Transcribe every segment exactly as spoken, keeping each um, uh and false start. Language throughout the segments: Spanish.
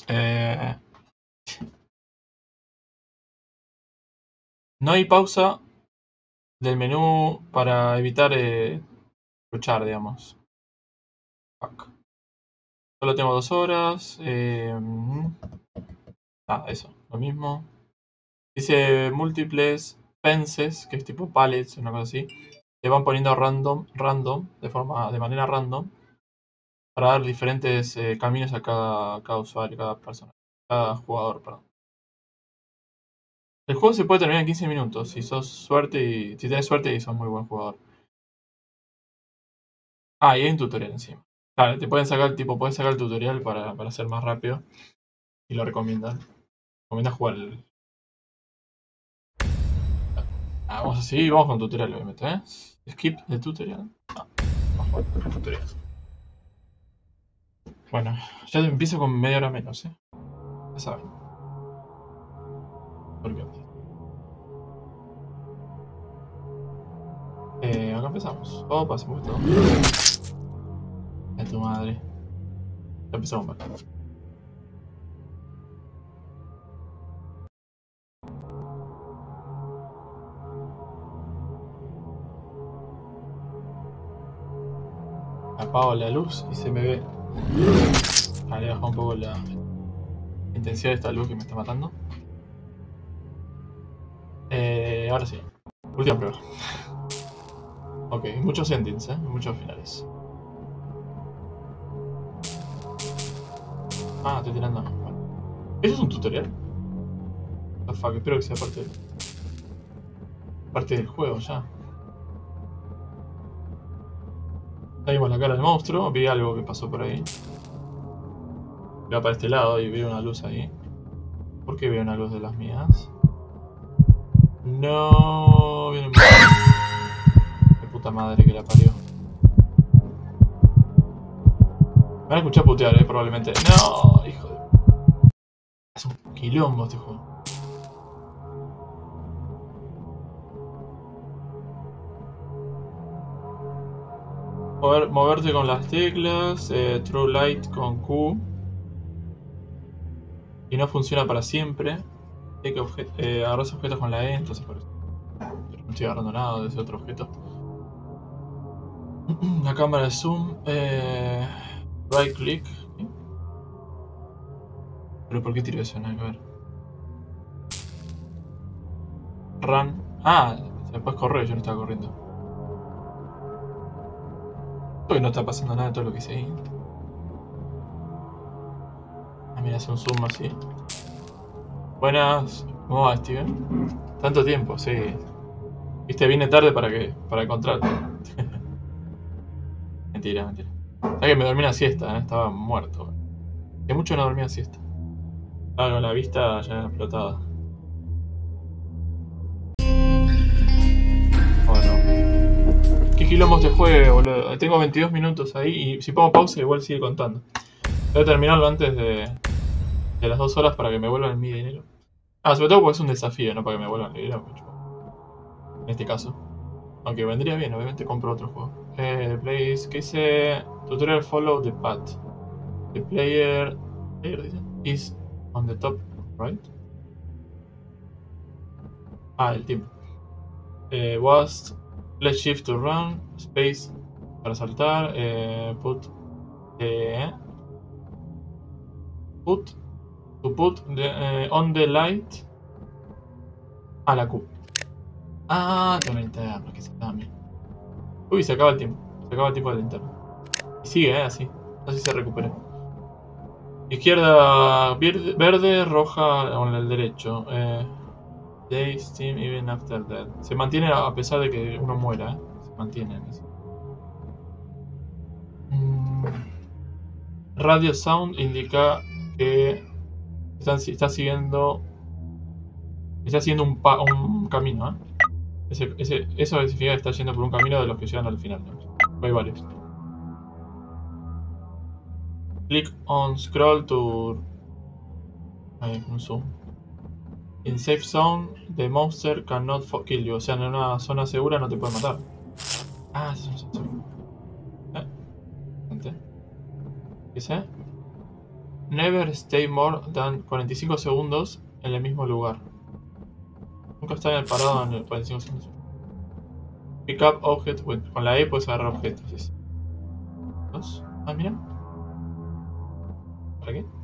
Eh, no hay pausa del menú para evitar eh, luchar, digamos. Fuck. Solo tengo dos horas. Eh, ah, eso, lo mismo. Dice múltiples fences, que es tipo pallets, una cosa así. Te van poniendo random, random, de forma, de manera random, para dar diferentes eh, caminos a cada, a cada usuario, cada persona, cada jugador, perdón. El juego se puede terminar en quince minutos si sos suerte y si tenés suerte y sos muy buen jugador. Ah, y hay un tutorial encima. Claro, te pueden sacar, tipo, puedes sacar el tutorial para, para hacer más rápido. Y lo recomiendan. Recomiendan jugar el. Ah, vamos a seguir, vamos con tutorial, obviamente, ¿eh? Skip de tutorial. Ah, vamos a jugar el tutorial. Bueno, ya empiezo con media hora menos, ¿eh? Ya saben. ¿Por qué? Eh, acá empezamos. Oh, pasemos todo. A tu madre. Ya empezamos mal. Apago la luz y se me ve. Vale, baja un poco la intensidad de esta luz que me está matando. Eh, ahora sí. Última prueba. Ok, muchos endings, ¿eh? Muchos finales. Ah, estoy tirando. Bueno. ¿Eso es un tutorial? Oh, fuck, espero que sea parte, parte del juego ya. Ahí vimos la cara del monstruo, vi algo que pasó por ahí. Veo para este lado y veo una luz ahí. ¿Por qué veo una luz de las mías? No, viene un... Qué puta madre que la parió. Me van a escuchar putear, eh, probablemente. No, hijo de... Es un quilombo este juego. Mover, moverte con las teclas, eh, True Light con Q. Y no funciona para siempre. Hay que obje eh, agarras objetos con la E, entonces por eso. Pero no estoy agarrando nada de ese otro objeto. La cámara de zoom. Eh, right click. ¿Sí? ¿Pero por qué tiro eso? Nada que ver. Run. Ah, se puedes correr, yo no estaba corriendo. Hoy no está pasando nada de todo lo que hice ahí. Ah, mira, hace un zoom así. Buenas. ¿Cómo va, Steven? Tanto tiempo, sí. Viste, vine tarde para que para encontrarte. Mentira, mentira. Sabes que me dormí una siesta, ¿eh? Estaba muerto. Que mucho no dormía siesta. Estaba con la vista ya explotada. Bueno. ¿Qué quilombo este juego, boludo? Tengo veintidós minutos ahí y si pongo pausa igual sigue contando. Voy a terminarlo antes de, de las dos horas para que me vuelvan mi dinero. Ah, sobre todo porque es un desafío, no para que me vuelvan el dinero. En este caso. Aunque vendría bien, obviamente compro otro juego. Eh, Place, ¿qué dice? Tutorial follow the path. The player, player dice, is on the top right. Ah, el tiempo. Eh, was let's shift to run, space para saltar, eh, put, eh, put, to put the, eh, on the light. A la Q. Ah, tengo una linterna, que se cambia. Uy, se acaba el tiempo. Se acaba el tiempo de la linterna. Y sigue, eh, así. Así se recupera. Izquierda verde, verde roja con el derecho. Eh, They steam even after death. Se mantiene a pesar de que uno muera, ¿eh? Se mantiene. Mm. Radio sound indica que están, está siguiendo. Está siguiendo un, pa, un camino, ¿eh? Ese, ese, eso significa que está yendo por un camino de los que llegan al final, ¿no? Hay varios. Click on scroll to. Ahí, un zoom. In safe zone, the monster cannot kill you. O sea, en una zona segura no te puede matar. Ah, sí, sí, sí. ¿Eh? ¿Qué sé? Never stay more than cuarenta y cinco segundos en el mismo lugar. Nunca estar en el parado en el cuarenta y cinco segundos. Pick up object with. Con la E puedes agarrar objetos. Sí. Dos. Ah, mira. ¿Para qué?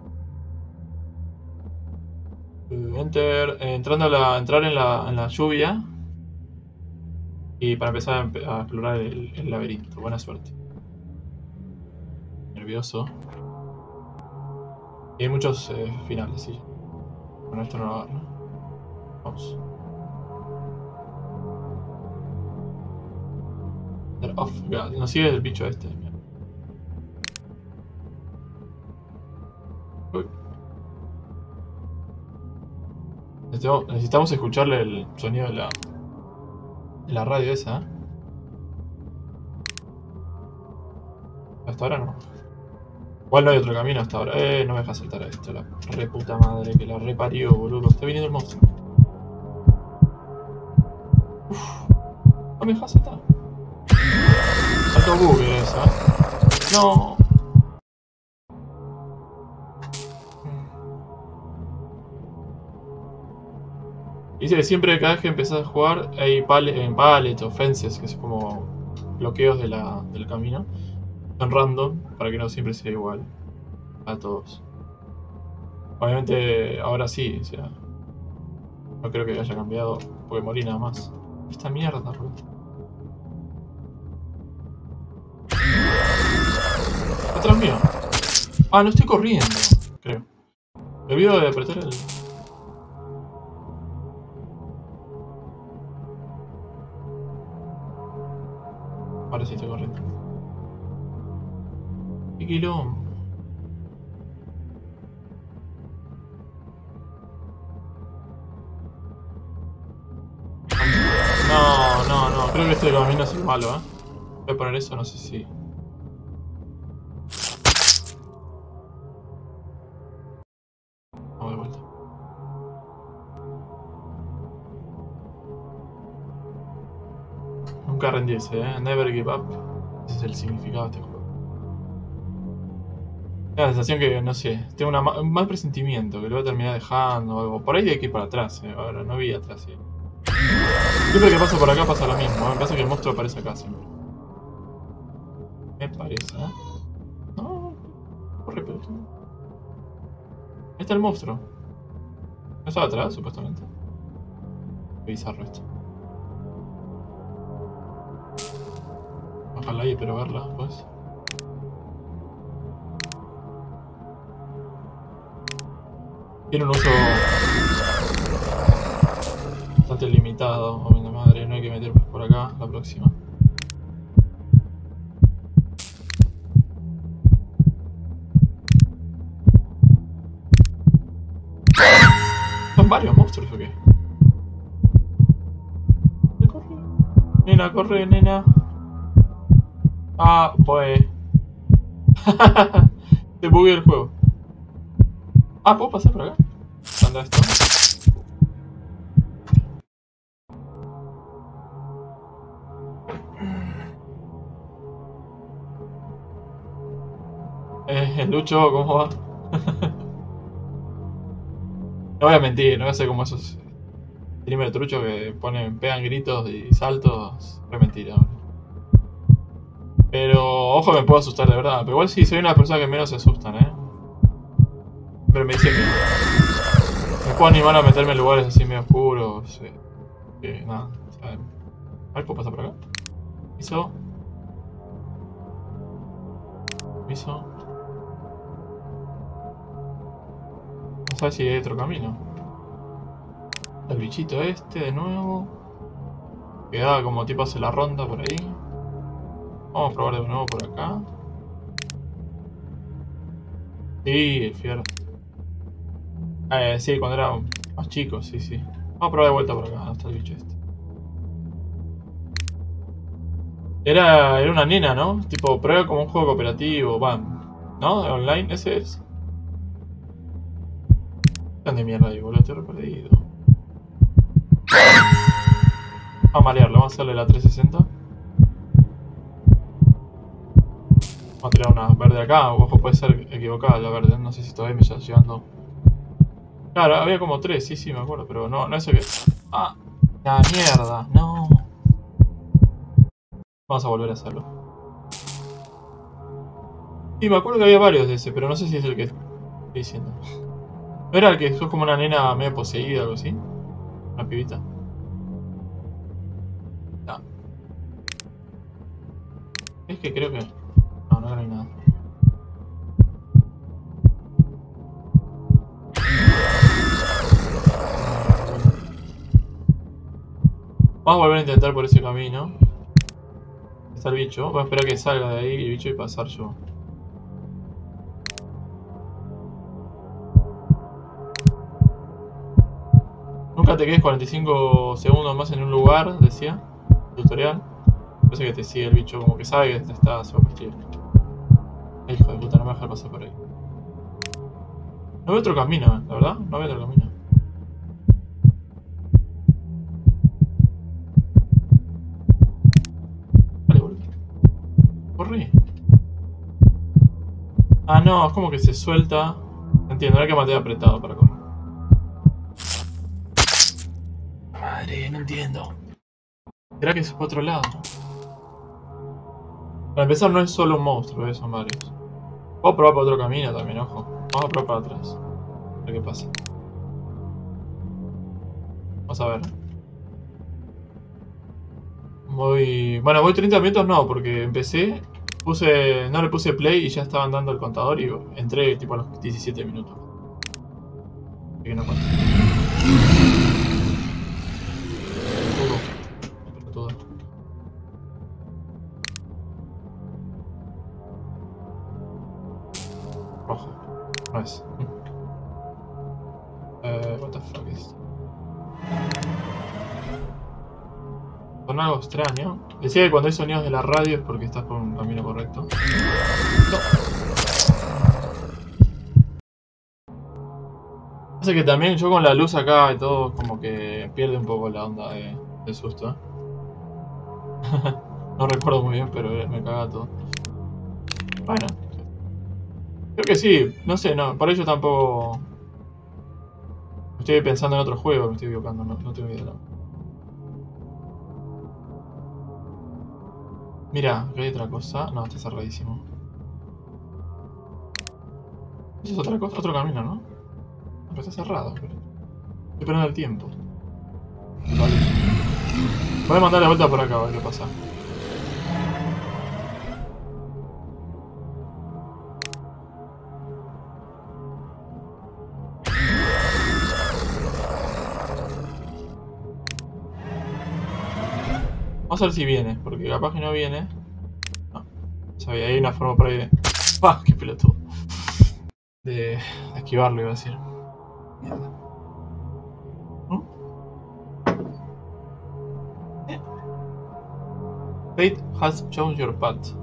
Uh, enter. Eh, entrando a la, entrar en la, en la lluvia. Y para empezar a, a explorar el, el laberinto. Buena suerte. Nervioso. Y hay muchos eh, finales, sí. Bueno, esto no lo agarra. Vamos. Off. Nos sigue el bicho este. Uy. Necesitamos, necesitamos escucharle el sonido de la, de la radio esa. ¿Eh? Hasta ahora no. Igual no hay otro camino hasta ahora. Eh, no me deja saltar a esto, la re puta madre que la reparió, boludo. Está viniendo el monstruo. Uf. No me deja saltar. Salto Google esa. No. Dice que siempre cada vez que empezás a jugar hay pallet, pallet o fences, que son como bloqueos de la, del camino. Son random, para que no siempre sea igual a todos. Obviamente ahora sí, o sea, no creo que haya cambiado, porque morí nada más. Esta mierda, bro. Atrás mío. Ah, no estoy corriendo, creo. Me olvido de apretar el... Ahora sí estoy corriendo. ¡Qué quilombo! No, no, no. Creo que este camino es el malo, ¿eh? Voy a poner eso, no sé si... Vamos de vuelta. Nunca rendirse, ¿eh? Never give up. Ese es el significado de este juego. La sensación que, no sé, tengo una ma un mal presentimiento, que lo voy a terminar dejando o algo. Por ahí hay que ir para atrás, ¿eh? Ahora no vi atrás, ¿eh? Siempre que paso por acá pasa lo mismo, me pasa que el monstruo aparece acá siempre. Me parece, ¿eh? No, corre, pero tú. Ahí está el monstruo. ¿No estaba atrás, supuestamente? Qué bizarro esto. Ojalá y espero verla, pues. Tiene un uso bastante limitado, oh, mi madre, no hay que meterme por acá la próxima. ¿Son varios monstruos o qué? Corre. Nena, corre, nena. Ah, pues. Te bugué el juego. Ah, ¿puedo pasar por acá? ¿Anda esto? Eh, Lucho, ¿cómo va? No voy a mentir, no voy a ser como esos streamers truchos que ponen, pegan gritos y saltos. Voy a mentir ahora. Pero, ojo, me puedo asustar de verdad. Pero igual sí, soy una persona que menos se asustan, ¿eh? Pero me dice que me puedo animar a meterme en lugares así medio oscuros. Eh, que nada, ¿saben? A ver, ¿puedo pasar por acá? Piso. Piso. No sé si hay otro camino. El bichito este de nuevo. Quedaba como tipo hace la ronda por ahí. Vamos a probar de nuevo por acá. Sí, el fiero. Eh, sí, cuando era más chico, sí, sí. Vamos a probar de vuelta por acá, ¿dónde está el bicho este? Era, era una nena, ¿no? Tipo, prueba como un juego cooperativo, van. ¿No? Online, ese es. ¿Dónde mierda ahí, boludo? Estoy re perdido. Vamos a marearlo, vamos a hacerle la trescientos sesenta. Vamos a tirar una verde acá. Ojo, puede ser equivocada la verde. No sé si todavía me está llevando. Claro, había como tres, sí, sí, me acuerdo. Pero no, no es que... ¡Ah! ¡La mierda! ¡No! Vamos a volver a hacerlo. Sí, me acuerdo que había varios de ese, pero no sé si es el que estoy diciendo. ¿No era el que sos como una nena medio poseída o algo así? Una pibita. No. Es que creo que... No, no hay nada. Vamos a volver a intentar por ese camino. Está el bicho. Voy a esperar que salga de ahí el bicho y pasar yo. Nunca te quedes cuarenta y cinco segundos más en un lugar, decía. Tutorial. Parece que te sigue el bicho, como que sabe que te está sorprendiendo. Hijo de puta, no me va a dejar pasar por ahí. No veo otro camino, la verdad. No veo otro camino. Vale, boludo. Corre. Ah, no, es como que se suelta. Entiendo, no hay que mantener apretado para correr. Madre, no entiendo. ¿Será que es por otro lado? Para empezar, no es solo un monstruo, son varios. Puedo probar por otro camino también, ojo. Vamos a probar para atrás. A ver qué pasa. Vamos a ver. Voy... Bueno, voy treinta minutos no, porque empecé, puse, no le puse play y ya estaban dando el contador y entré tipo a los diecisiete minutos. Así que no cuento. Todo. Todo. Rojo. No es. Eh, what the fuck is... Con algo extraño. Decía que cuando hay sonidos de la radio es porque estás por un camino correcto. No. Hace que también yo con la luz acá y todo como que pierde un poco la onda de, de susto. ¿Eh? No recuerdo muy bien, pero me caga todo. Bueno. Creo que sí. No sé, no. Por ello tampoco... Estoy pensando en otro juego, me estoy equivocando. No, no tengo idea. No. Mira, acá hay otra cosa. No, está cerradísimo. Eso es otra cosa, otro camino, ¿no? Pero está cerrado, pero... Estoy perdiendo el tiempo. Vale. Voy a mandar la vuelta por acá, a ver qué pasa. Vamos a ver si viene, porque capaz que no viene. No. Sabía, hay una forma por ahí de... ¡Ah! ¡Qué pelotudo! De, de esquivarlo, iba a decir. Mierda. ¿Mm? ¿Eh? Fate has shown your path.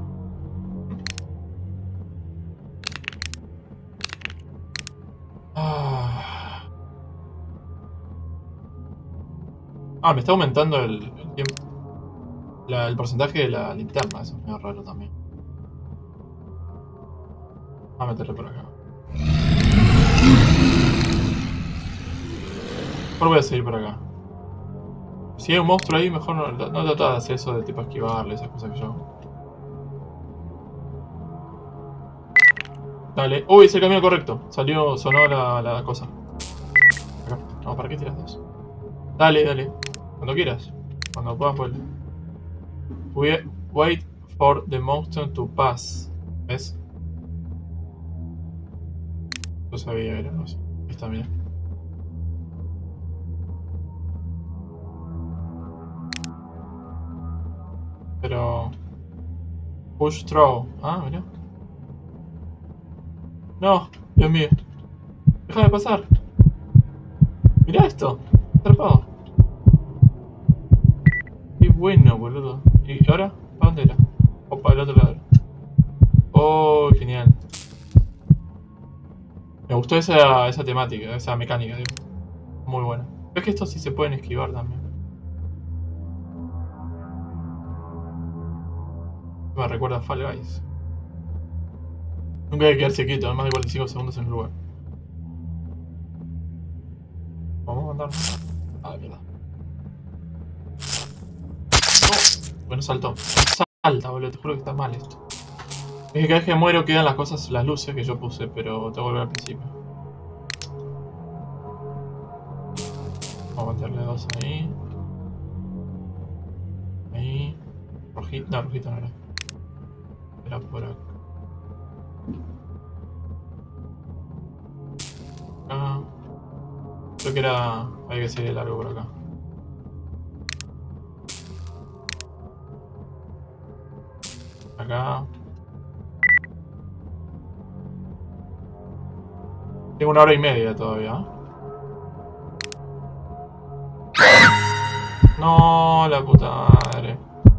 Ah, ah me está aumentando el, el tiempo. La, el porcentaje de la linterna, eso es medio raro también. Vamos a meterle por acá. Mejor voy a seguir por acá. Si hay un monstruo ahí, mejor no, no tratar de hacer eso de tipo esquivarle, esas cosas que yo hago. Dale. Uy, es el camino correcto. Salió, sonó la, la cosa. Acá. No, ¿para qué tiras dos? Dale, dale. Cuando quieras. Cuando puedas vuelve. Wait for the monster to pass. ¿Ves? Yo sabía que era algo así. Ahí está, mira. Pero... Push throw. Ah, mira. No, Dios mío. Déjame pasar. Mirá esto. Atrapado. Qué bueno, boludo. ¿Y ahora? ¿Para dónde era? O para el otro lado. Oh, genial. Me gustó esa, esa temática, esa mecánica, digo. Muy buena. ¿Ves que estos sí se pueden esquivar también? Me recuerda a Fall Guys. Nunca hay que quedarse quieto, más de cuarenta y cinco segundos en el lugar. Vamos a mandar. Ah, mierda. No, bueno, saltó. Salta, boludo, te juro que está mal esto. Es que cada vez que muero quedan las cosas, las luces que yo puse, pero tengo que volver al principio. Vamos a meterle dos ahí. Ahí. Rojito, no, rojito no era. Era por acá. Acá. Creo que era. Hay que seguir largo por acá. Acá. Tengo una hora y media todavía. No, la puta madre.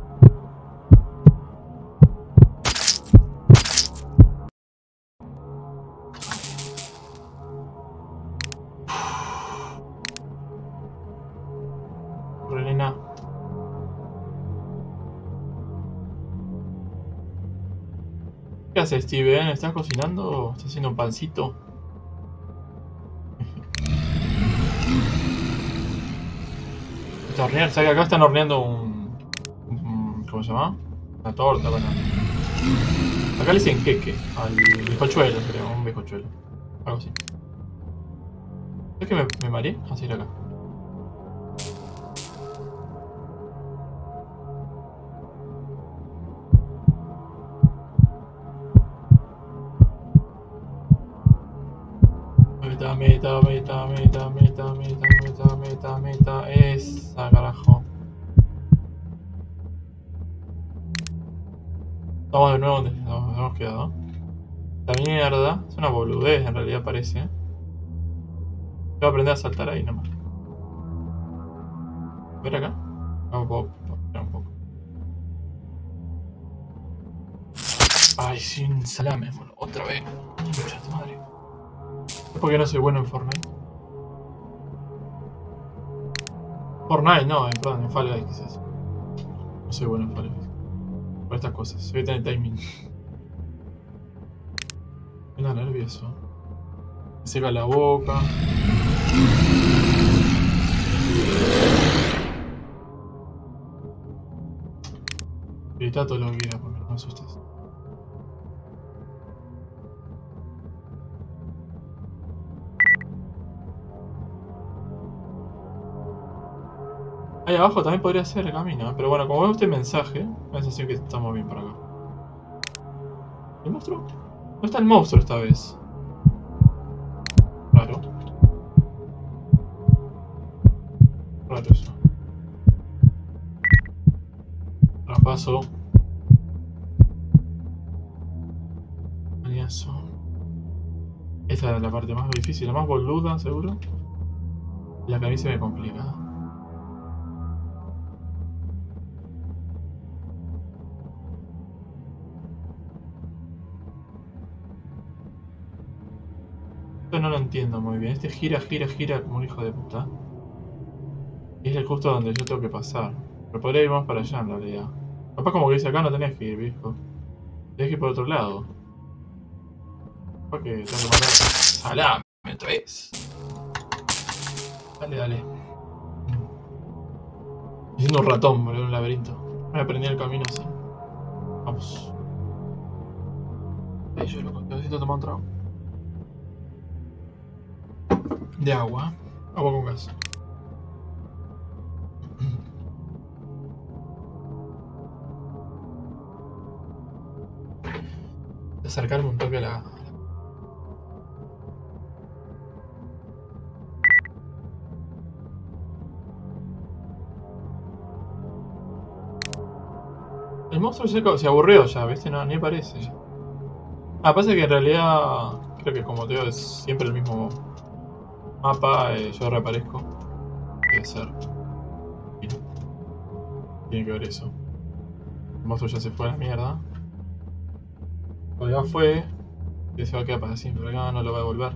Relena. ¿Qué haces, Steven? ¿Estás cocinando o estás haciendo un pancito? Está horneando, ¿sabes que acá están horneando un, un- ¿cómo se llama? Una torta, bueno. Acá le dicen queque, al bizcochuelo, creo, un bizcochuelo. Algo así. ¿Es que me, me mareé? Así era acá. Meta, meta, meta, meta, meta, meta, meta, meta, meta. Esa, carajo. Estamos de nuevo donde nos hemos quedado. La mierda. Es una boludez, en realidad parece. Voy a aprender a saltar ahí nomás. A ver acá. Vamos, puedo esperar un poco. Ay, sin salame. Bueno, otra vez. Mucha madre. Es porque no soy bueno en Fortnite. Fortnite, no, en, perdón, en Fall Guys quizás. No soy bueno en Fall Guys. Por estas cosas. Voy a tener timing. Me da nervioso. Me seca la boca. Grita todo lo que quieras, porque no me asustes. Ahí abajo también podría ser el camino, ¿eh? Pero bueno, como veo este mensaje, me da la sensación que estamos bien por acá. ¿El monstruo? No está el monstruo esta vez. Raro. Raro eso. Rapazo. Mañazo. Esta es la parte más difícil, la más boluda, seguro. La que a mí se me complica. Esto no lo entiendo muy bien. Este gira, gira, gira como un hijo de puta. Y es el justo donde yo tengo que pasar. Pero podría ir más para allá en realidad. Capaz como que dice acá no tenés que ir, viejo. Tenés que ir por otro lado. Capaz que tengo que mandar. ¡Salame! ¿Otra vez? Dale, dale. Estoy siendo un ratón, boludo, en un laberinto. Me aprendí el camino así. Vamos. Ay, yo loco, necesito tomar un trago. De agua. Agua con gas. Acercarme un toque a la. El monstruo se, se aburrió ya, ¿viste? No, ni parece ya. Ah, pasa que en realidad. Creo que como te digo, es siempre el mismo mapa. Eh, yo reaparezco. Debe ser. Tiene que ver eso. El monstruo ya se fue a la mierda. O ya fue. Que se va a quedar para siempre. Acá no lo va a devolver.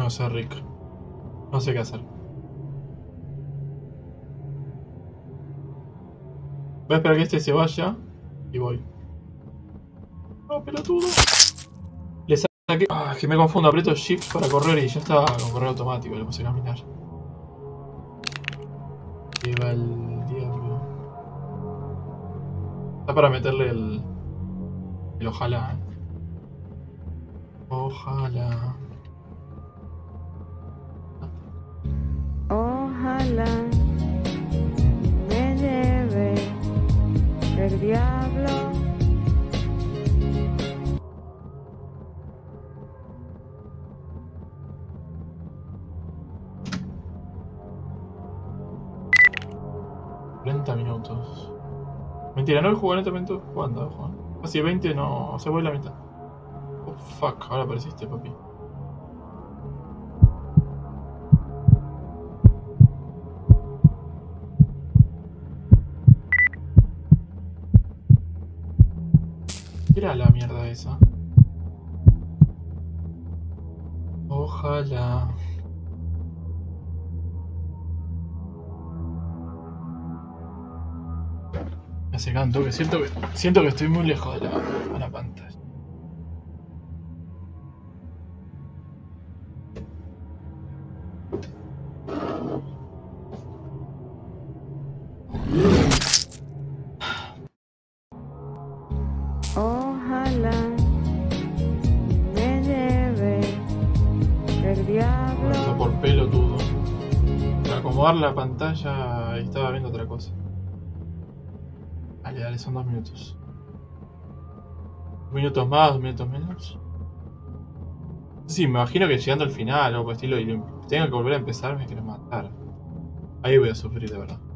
No sé, Rick. No sé qué hacer. Voy a esperar que este se vaya y voy. No, pelotudo. Le saqué. Ah, es que me confundo. Aprieto Shift para correr y ya está con correr automático. Le puse a caminar. Lleva el diablo. Está para meterle el. El ojalá. ¿Eh? Ojalá. Ojalá me lleve el diablo. cuarenta minutos. Mentira, no he jugado cuarenta minutos jugando, Juan. Casi veinte no. Se fue la mitad. Oh fuck, ahora apareciste, papi. ¿Qué era la mierda esa? Ojalá. Me hace canto que siento que siento que estoy muy lejos de la, de la pantalla. Ojalá me lleve el diablo. Bueno, por pelotudo. Para acomodar la pantalla estaba viendo otra cosa. Dale, dale, son dos minutos. Dos minutos más, dos minutos menos. Sí, me imagino que llegando al final o por estilo y tenga que volver a empezar me quiero matar. Ahí voy a sufrir de verdad.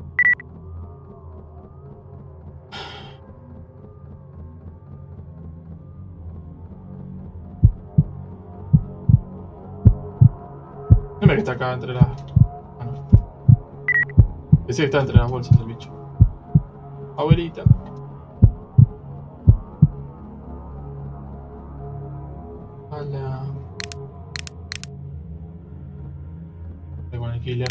Dime que está acá entre las... Ah, no. Pensé que está entre las bolsas del bicho. Abuelita. Hola. Estoy con el killer.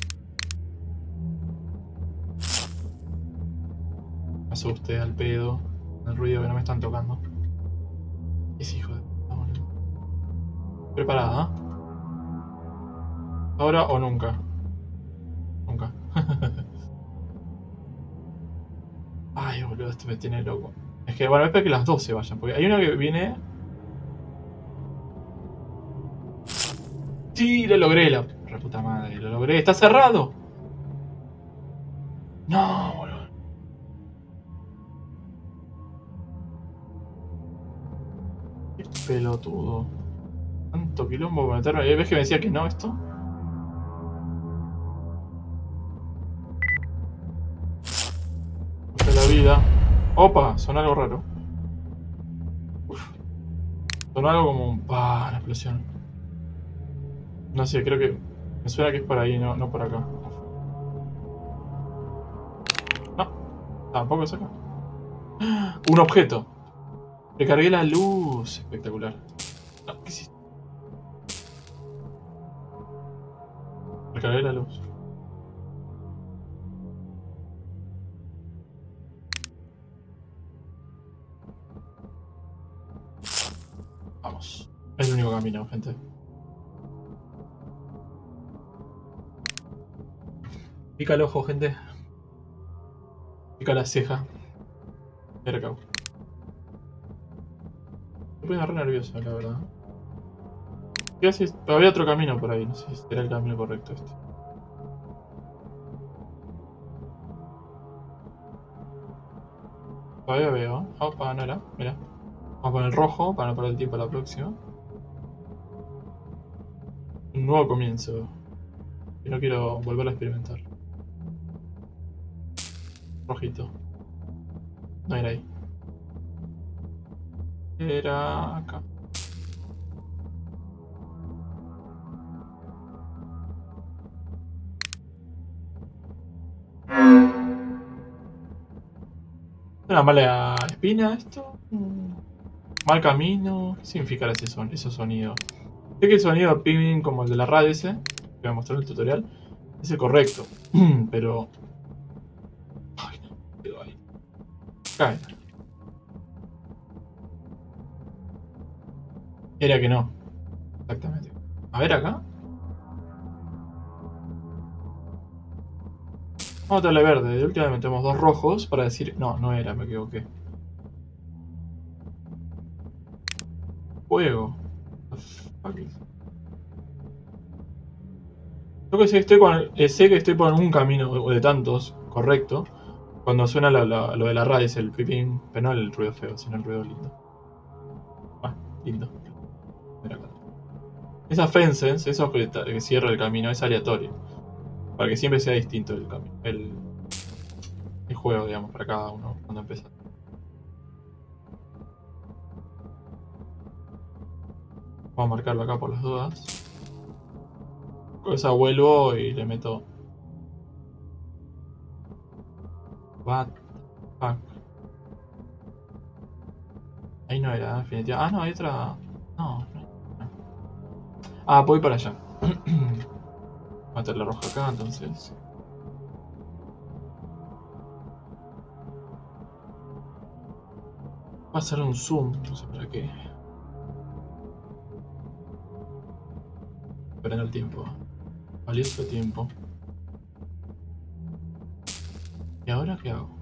Me asusté al pedo. El ruido que no me están tocando. Es hijo de... ¿Preparada? ¿Ahora o nunca? Nunca. Ay, boludo, esto me tiene loco. Es que, bueno, espero que las dos se vayan. Porque hay una que viene... Sí, lo logré, la puta madre. Lo logré. ¡Está cerrado! No, boludo. Qué pelotudo. Tanto quilombo para meterme. ¿Ves que me decía que no esto? De la vida. Opa, sonó algo raro. Uf. Sonó algo como un pa, una explosión. No sé, creo que me suena que es por ahí, no, no por acá. No, tampoco es acá. Un objeto. Recargué la luz. Espectacular. No, ¿qué hiciste? Recargué la luz. Vamos. Es el único camino, gente. Pica el ojo, gente. Pica la ceja. Mira acá. Me pone re nervioso, la verdad. ¿Qué haces? Pero había otro camino por ahí. No sé si será el camino correcto este. Todavía veo. Opa, no era. Mira. Vamos con el rojo para no perder el tiempo a la próxima. Un nuevo comienzo. Y no quiero volver a experimentar. Rojito. No era ahí. Era acá. ¿Una mala espina esto? ¿Mal camino? ¿Qué significará ese son, esos sonidos? Sé que el sonido ping como el de la radio ese, que voy a mostrar en el tutorial, es el correcto. Pero... Ay, no, quedó ahí. Cae. Era que no. Exactamente. A ver acá. Vamos a darle verde. De última metemos dos rojos para decir... No, no era, me equivoqué. Fuego. Yo que sé, estoy con, eh, sé que estoy por un camino de tantos, correcto. Cuando suena lo, lo- lo de la radio es el pipín, pero no el ruido feo, sino el ruido lindo. Ah, lindo. Mira acá. Esas fences, esos que, que cierra el camino, es aleatorio. Para que siempre sea distinto el camino. El, el juego, digamos, para cada uno cuando empieza. Vamos a marcarlo acá por las dudas. Con esa vuelvo y le meto. What the fuck. Ahí no era, definitivamente. Ah, no, hay otra. No, no. no. Ah, voy para allá. Voy a meter la roja acá, entonces. Va a hacer un zoom, no sé para qué. Esperando el tiempo. Valioso tiempo. ¿Y ahora qué hago?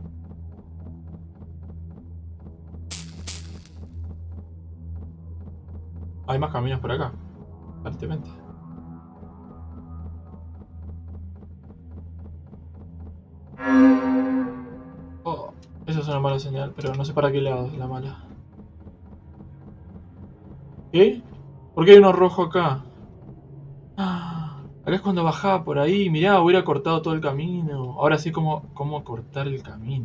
Hay más caminos por acá, aparentemente. Oh, esa es una mala señal, pero no sé para qué lado es la mala. ¿Qué? ¿Por qué hay uno rojo acá? Ah, acá es cuando bajaba por ahí. Mirá, hubiera cortado todo el camino. Ahora sí cómo, cómo cortar el camino.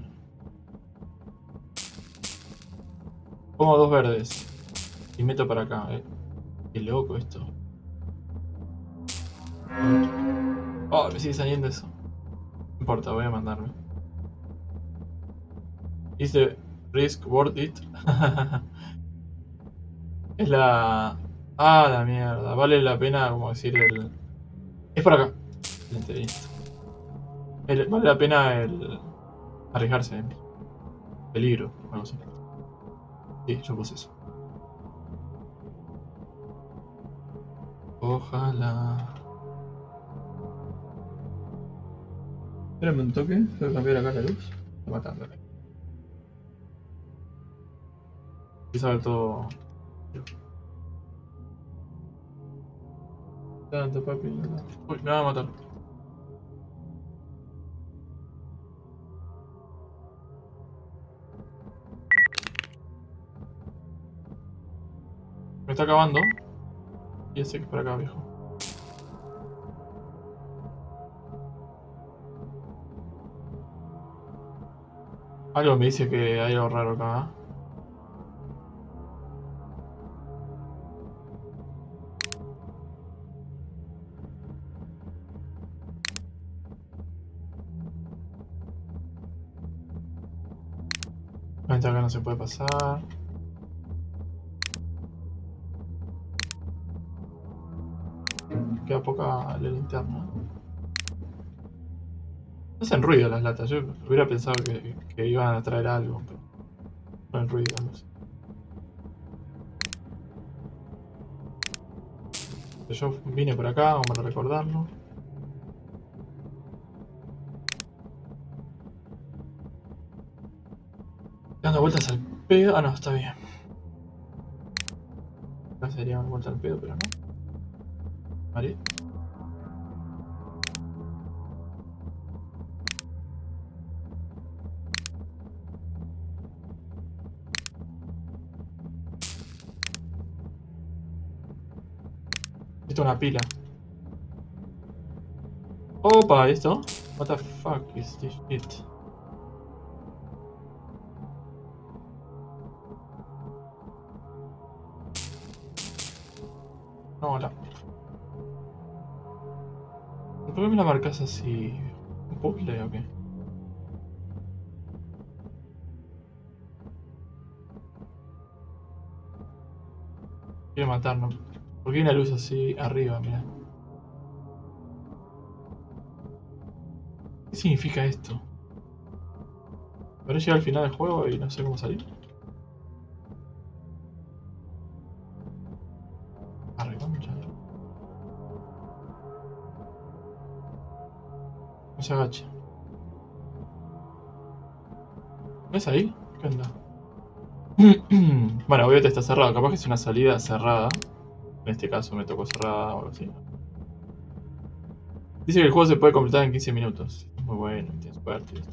Pongo dos verdes. Y meto para acá, eh. Qué loco esto. Oh, me sigue saliendo eso. No importa, voy a mandarme. Dice Risk Worth It. Es la... Ah, la mierda. Vale la pena, como decir, el... Es por acá. Excelente, listo. El- Vale la pena el... arriesgarse. Peligro, algo así. Sí, yo puse eso. Ojalá. Espérame un toque. Tengo que cambiar acá la luz. Está matando. Empieza a ver todo... Tanto, papi. Uy, me va a matar. Me está acabando. Y ese que es para acá, viejo. Algo me dice que hay algo raro acá. ¿Eh? Vente acá, no se puede pasar. Queda poca la linterna. No hacen ruido las latas. Yo hubiera pensado que, que iban a traer algo, pero no hacen ruido. No sé. Yo vine por acá, vamos a recordarlo. Dando vueltas al pedo. Ah, no, está bien. Acá sería una vuelta al pedo, pero no. Vale. Esto es una pila. Opa, ¿esto? What the fuck is this shit? No, hola. ¿Por qué me la marcas así? ¿Un puzzle o qué? Quiero matarnos. ¿Por qué hay una luz así arriba? Mira. ¿Qué significa esto? Habré llegado al final del juego y no sé cómo salir. Arriba, mucha. No se agacha. ¿No es ahí? ¿Qué onda? Bueno, obviamente está cerrado. Capaz que es una salida cerrada. En este caso me tocó cerrada o algo así. Dice que el juego se puede completar en quince minutos. Es muy bueno, tiene suerte y esto.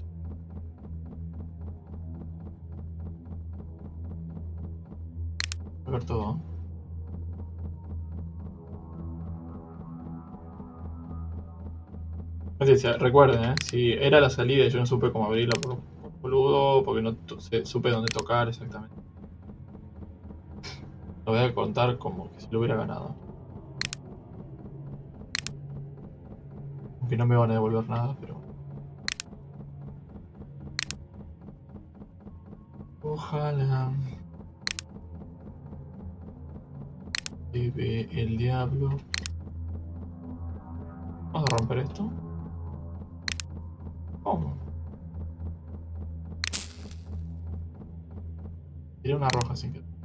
Voy a ver todo. Entonces, recuerden, ¿eh? Si era la salida y yo no supe cómo abrirla por, por boludo, porque no supe dónde tocar exactamente. Lo voy a contar como que si lo hubiera ganado. Aunque no me van a devolver nada, pero... Ojalá... Que ve el diablo. Vamos a romper esto. ¿Cómo? Tiré una roja sin querer.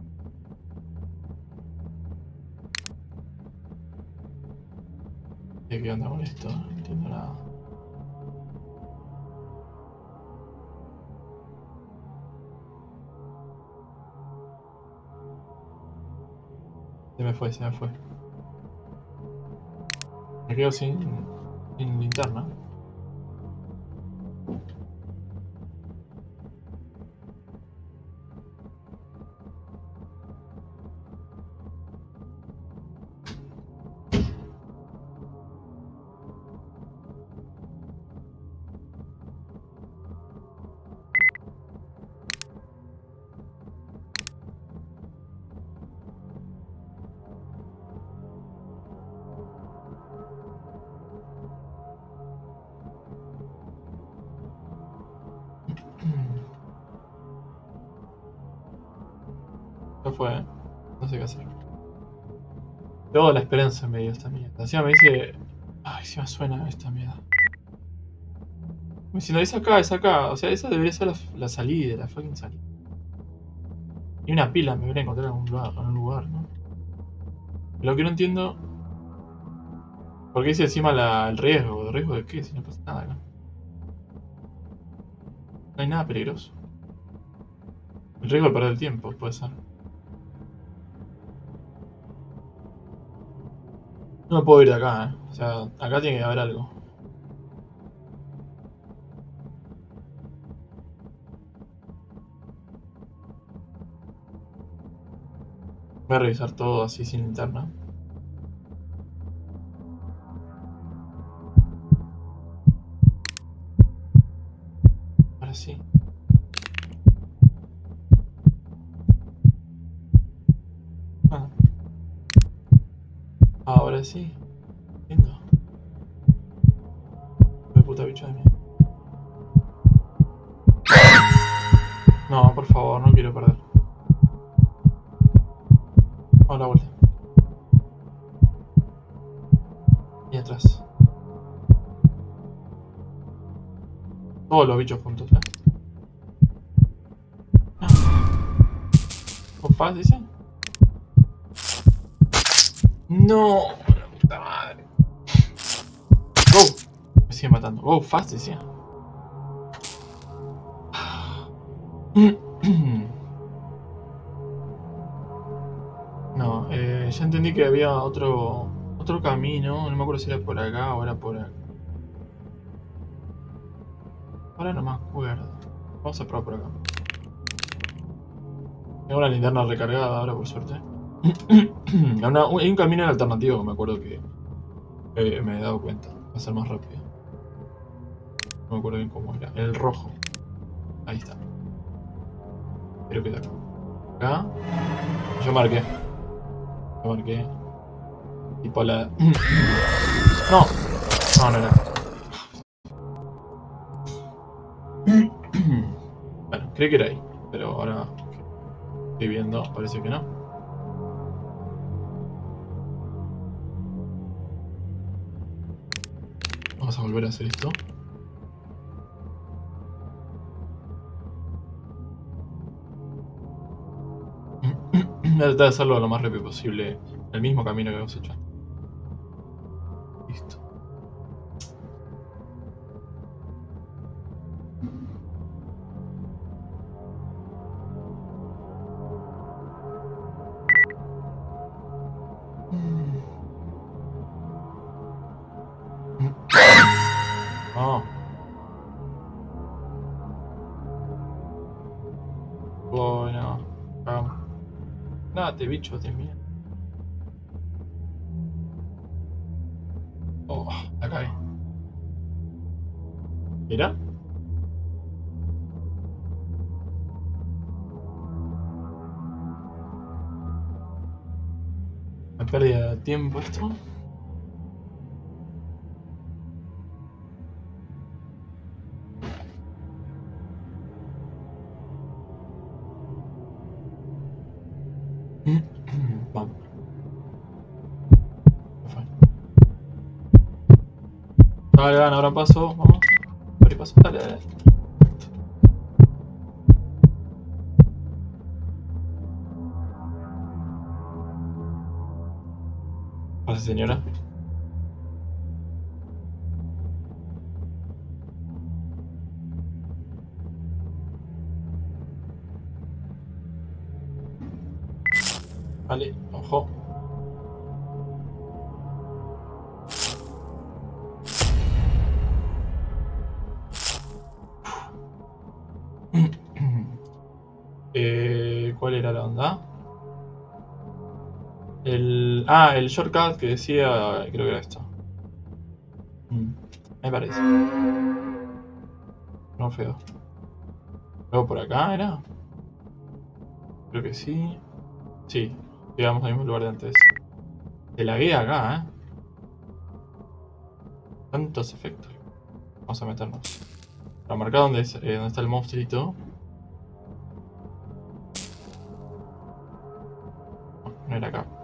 ¿Qué onda con esto? No entiendo nada. Se me fue, se me fue. Me quedo sin, sin linterna. Ya fue, ¿eh? No sé qué hacer. Tengo la esperanza en medio de esta mierda. Encima me dice... Ay, encima suena esta mierda. Si no, es acá, es acá. O sea, esa debería ser la, la salida, la fucking salida. Y una pila me debería encontrar en algún lugar, en un lugar, ¿no? Lo que no entiendo... ¿Por qué dice encima la, el riesgo? ¿El riesgo de qué? Si no pasa nada acá. No hay nada peligroso. El riesgo de perder el tiempo, puede ser. No me puedo ir de acá, ¿eh? O sea, acá tiene que haber algo. Voy a revisar todo así sin linterna. Ahora sí. Ah. Ahora sí. Entiendo. Qué puta bicho de mierda. No, por favor, no quiero perder. Vamos a la vuelta. Y atrás. Todos los bichos juntos, ¿eh? ¿Con fast dice? No, la puta madre. Go. Me sigue matando. Go fast decía. No, eh, ya entendí que había otro otro camino. No me acuerdo si era por acá o era por acá. Ahora no me acuerdo. Vamos a probar por acá. Tengo una linterna recargada ahora, por suerte. Una, hay un camino alternativo que me acuerdo que eh, me he dado cuenta. Va a ser más rápido. No me acuerdo bien cómo era. El rojo. Ahí está. Creo que era acá. Acá. Yo marqué. Yo marqué. Tipo la... No. No, no era. Bueno, creí que era ahí. Pero ahora... Estoy viendo, parece que no. Vamos a volver a hacer esto. Voy a tratar de hacerlo lo más rápido posible. El mismo camino que hemos hecho. Listo. Oh. Bueno. Vamos. Date, bicho, te mía. Oh, la cae. ¿Mira? Una pérdida de tiempo esto. Vamos. Dale, gana, ahora paso, vamos. Ahora paso, dale, dale. Pase, señora. Vale, ojo. eh, ¿Cuál era la onda? El... Ah, el shortcut que decía... Creo que era esto. Mm, me parece. No feo. Luego por acá era. Creo que sí. Sí, llegamos al mismo lugar de antes. Te lagué acá, ¿eh? Tantos efectos. Vamos a meternos. Para marcar dónde, es, eh, dónde está el monstruito. No, no era acá.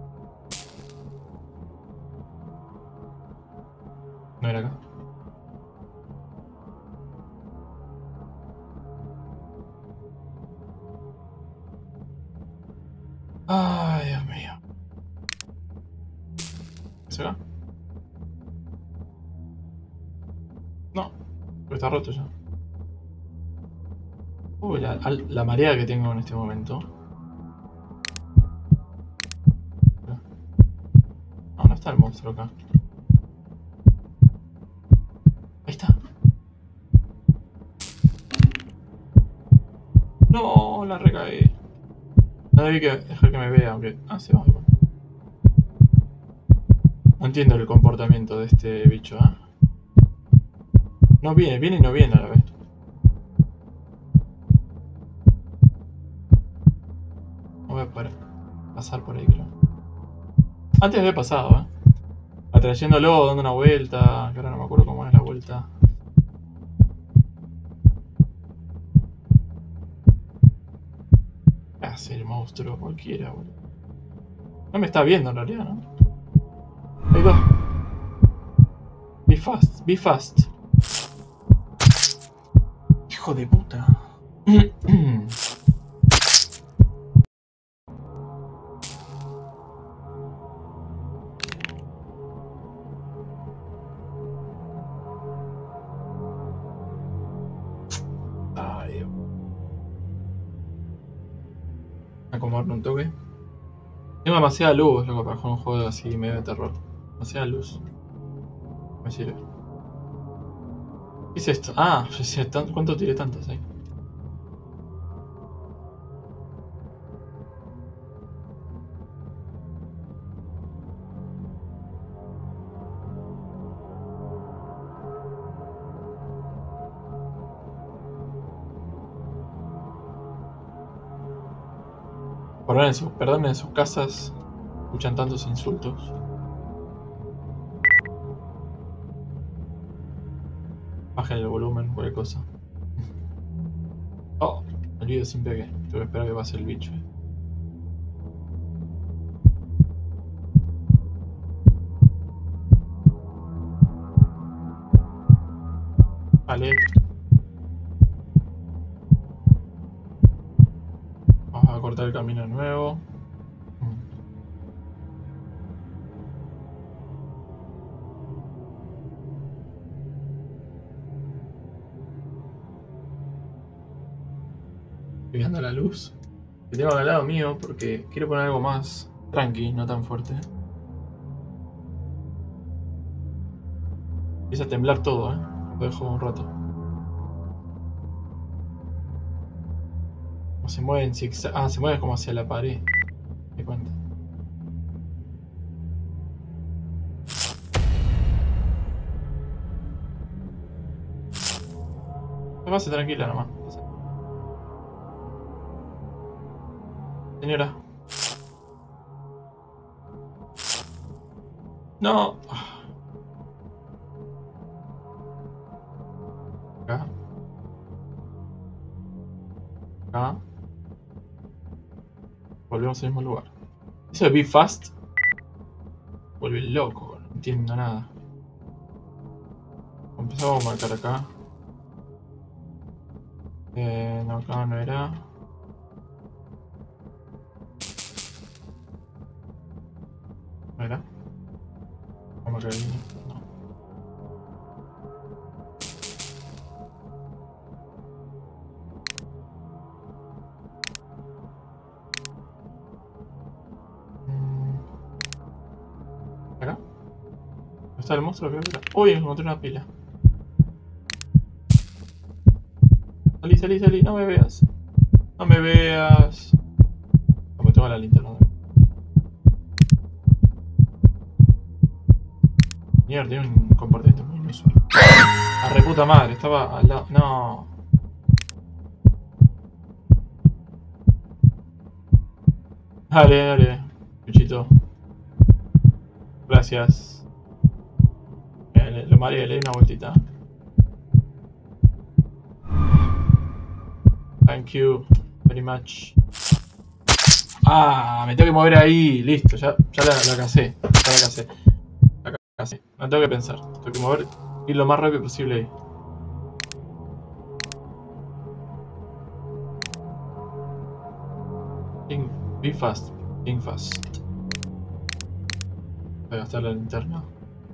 No era acá. Ay, Dios mío. ¿Es acá? No, pero está roto ya. Uy, la, la marea que tengo en este momento. No, no está el monstruo acá. Ahí está. No, la recagué. No debí que dejar que me vea, aunque... Ah, se va igual. No entiendo el comportamiento de este bicho, ¿eh? No viene, viene y no viene a la vez. No voy a poder pasar por ahí, creo. Antes había pasado, ¿eh? Atrayéndolo, dando una vuelta, que ahora no me acuerdo cómo es la vuelta. ¿Qué hace el monstruo? Cualquiera, boludo. No me está viendo en realidad, ¿no? Hay dos. Be fast, be fast. Hijo de puta. Ay, acomodarme un toque. Tengo demasiada luz, loco, para jugar un juego así medio de terror. Demasiada luz. Me sirve. ¿Qué es esto? Ah, ¿cuánto tiré tantos ahí? Perdón en, su, perdón en sus casas, escuchan tantos insultos. Bajen el volumen, cualquier cosa. Oh, me olvido siempre que tengo que esperar que pase el bicho. Vale. Vamos a cortar el camino de nuevo. Estoy viendo la luz que tengo al lado mío porque quiero poner algo más tranqui, no tan fuerte. Empieza a temblar todo, eh. Lo dejo un rato. O se mueve en zigzag. Ah, se mueve como hacia la pared. Me cuenta. Pase tranquila nomás. Señora. No. Acá. Acá. Volvemos al mismo lugar. Eso de Be Fast. Vuelve loco. No entiendo nada. Empezamos a marcar acá. Eh, no, acá no era. No era. Vamos a marcar ahí. No. ¿Acá? ¿Dónde está el monstruo? Creo que era. Uy, encontré una pila. Salí, salí, salí, no me veas. No me veas. No me tengo la linterna. Mierda, tiene un comportamiento muy inusual. A reputa madre, estaba al lado. No. Dale, dale, bichito. Gracias. Eh, lo mareé, le di una vueltita. Thank you very much. Ah, me tengo que mover ahí. Listo, ya, ya la, la casé. Ya la casé. La casé. No tengo que pensar. Tengo que mover y ir lo más rápido posible ahí. Think, be fast. Think fast. Voy a gastar la linterna.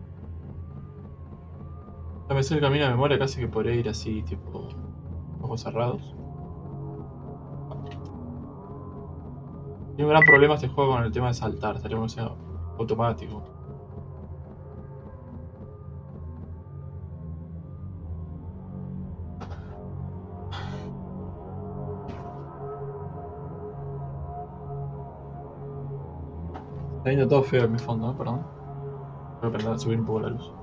Ya me sé el camino de memoria, casi que podría ir así, tipo, ojos cerrados. Tiene un gran problema este juego con el tema de saltar, estaría demasiado automático. Está viendo todo feo en mi fondo, ¿eh? Perdón. Voy a aprender a subir un poco la luz.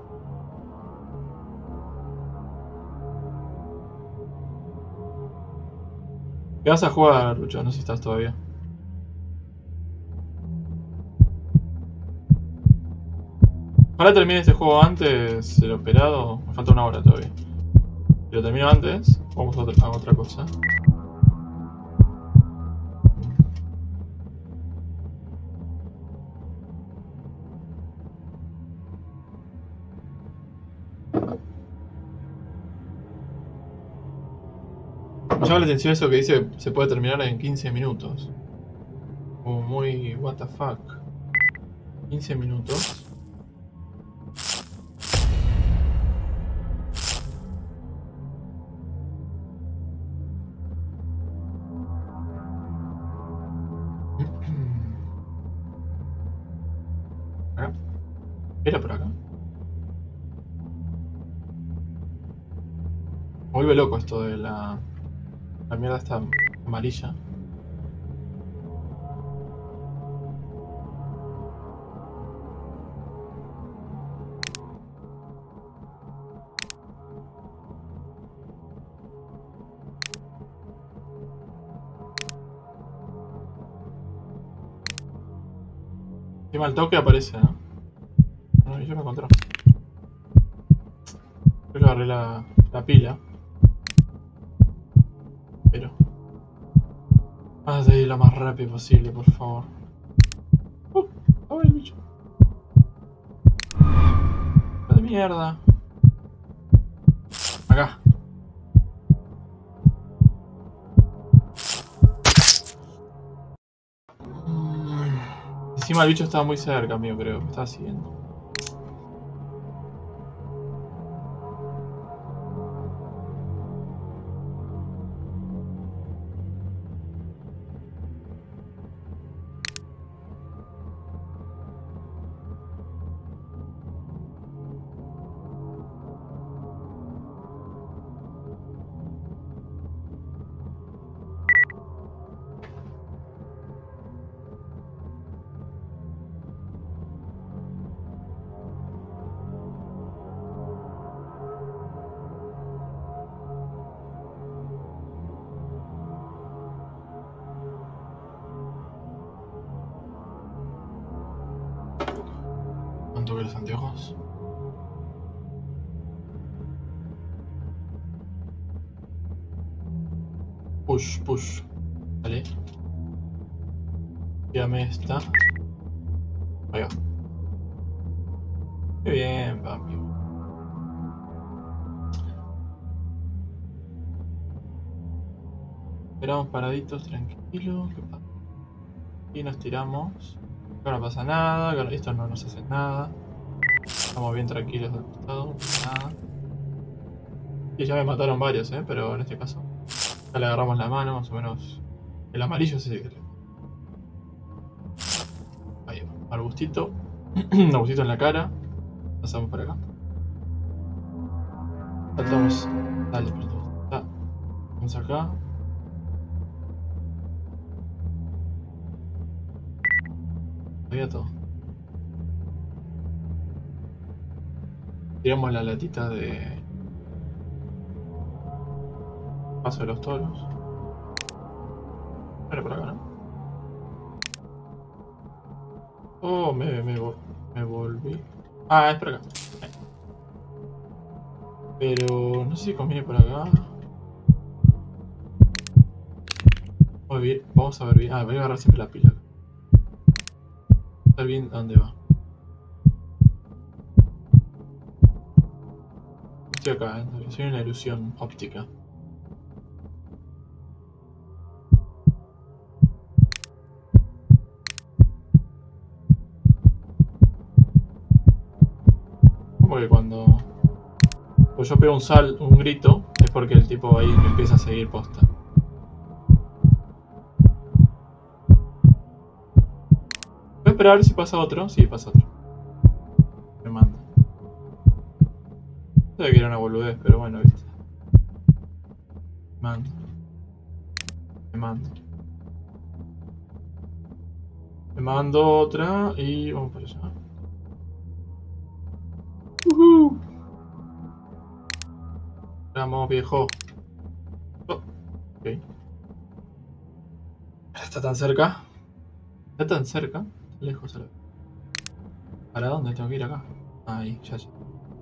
¿Qué vas a jugar, Lucho? No sé si estás todavía. Ojalá termine este juego antes del operado. Me falta una hora todavía. Si lo termino antes, vamos a otra, a otra cosa. Me llama la atención eso que dice se puede terminar en quince minutos. Como muy what the fuck. quince minutos. Acá. Era por acá. Me vuelve loco esto de la... La mierda está amarilla. Encima el toque aparece, ¿no? No, yo me encontré. Creo que agarré la, la pila. Pero... Vamos a ir lo más rápido posible, por favor. Uh, ¡oh, el bicho! ¡De mierda! Acá, Encima el bicho estaba muy cerca mío, creo. Me estaba siguiendo. ¿Cuánto que los anteojos? Push, push. Vale. Dígame esta. Ahí va. Qué bien, papi. Esperamos paraditos, tranquilos. ¿Qué pasa? Y nos tiramos. Acá no pasa nada. Acá esto no nos hace nada. Estamos bien tranquilos del costado. No pasa nada. Y ya me mataron varios, ¿eh? Pero en este caso. Ya le agarramos la mano, más o menos. El amarillo sí que le. Ahí va. Arbustito. Arbustito en la cara. Pasamos por acá. Saltamos. Dale, perdón. Ah. Vamos acá. Había todo. Tiramos la latita de paso de los toros. Vale, por acá, ¿no? Oh, me, me, me volví. Ah, es por acá. Pero no sé si conviene por acá. Muy bien, vamos a ver bien. Ah, voy a agarrar siempre la pila. Está bien a dónde va. Estoy acá, ¿eh? Soy una ilusión óptica. Como que cuando pues yo pego un sal, un grito, es porque el tipo ahí me empieza a seguir posta. Voy a esperar a ver si pasa otro. Sí, pasa otro. Me manda. Sabía que era una boludez, pero bueno, viste. Me manda. Me manda. Me mando otra y vamos para allá. Uh-huh. Vamos, viejo. Oh, ok. Está tan cerca. Está tan cerca. Lejos a la vez. ¿Para dónde tengo que ir acá? Ahí, ya, ya.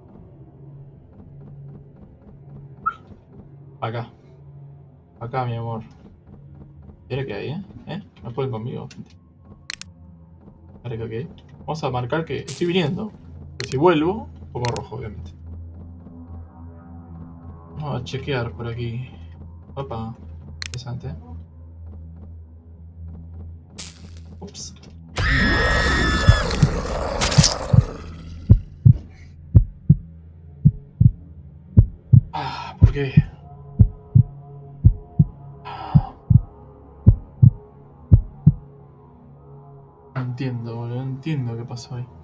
Acá. Acá, mi amor. ¿Quiere que hay, eh? ¿Eh? No pueden conmigo. ¿Quiere que hay? Vamos a marcar que estoy viniendo. Pero si vuelvo, pongo rojo, obviamente. Vamos a chequear por aquí. Opa. Interesante. Ups. Ah, ¿por qué? No entiendo, boludo. No entiendo qué pasó ahí.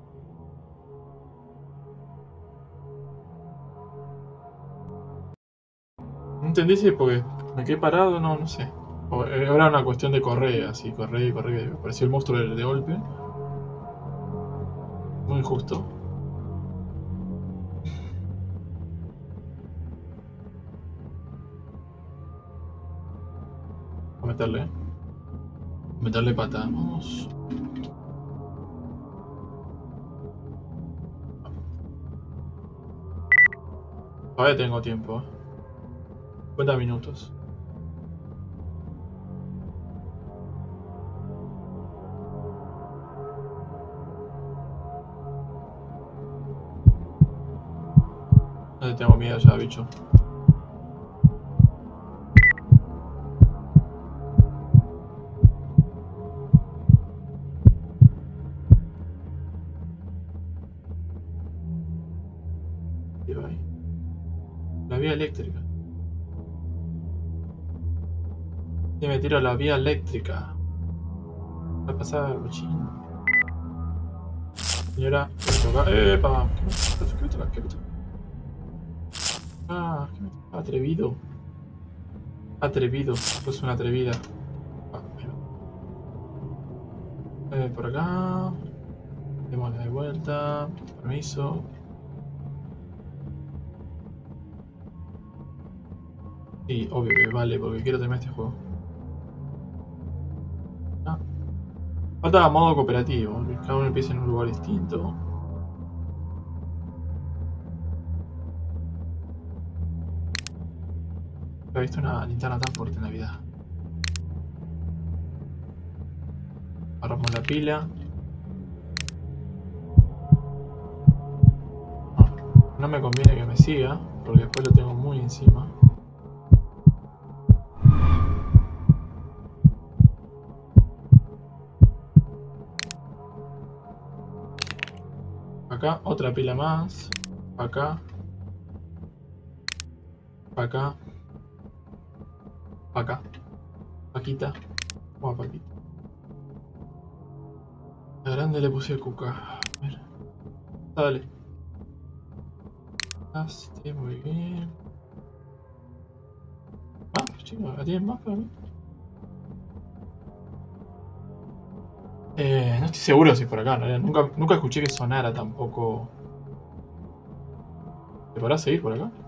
No entendí si porque me quedé parado, no, no sé. O era una cuestión de correr, así, correr y correr. Me pareció el monstruo de, de golpe. Muy injusto. A meterle. A meterle pata. Vamos. Todavía tengo tiempo. ¿eh? cincuenta minutos. No te tengo miedo ya, bicho. vía eléctrica. Y me tiro a la vía eléctrica. Va a pasar, cochino. Señora, ¿qué me toca? ¡Epa! ¿Qué me toca? ¿Qué me toca? Ah, ¿qué me toca? Atrevido. Atrevido. Pues una atrevida. Ah, eh, por acá. Démosle de vuelta. Permiso. Sí, obvio que vale, porque quiero terminar este juego. Ah. Falta modo cooperativo, que cada uno empiece en un lugar distinto. He visto una linterna tan fuerte en la vida. Agarramos la pila. No, no me conviene que me siga, porque después lo tengo muy encima. Acá, otra pila más. Acá. Acá. Acá. Paquita. Vamos a Paquita. La grande le puse cuca. A ver. Dale. Este, muy bien. Ah, chicos, ¿tienen más para mí? Eh, no estoy seguro si es por acá, ¿no? Nunca, nunca escuché que sonara tampoco. ¿Te podrás seguir por acá?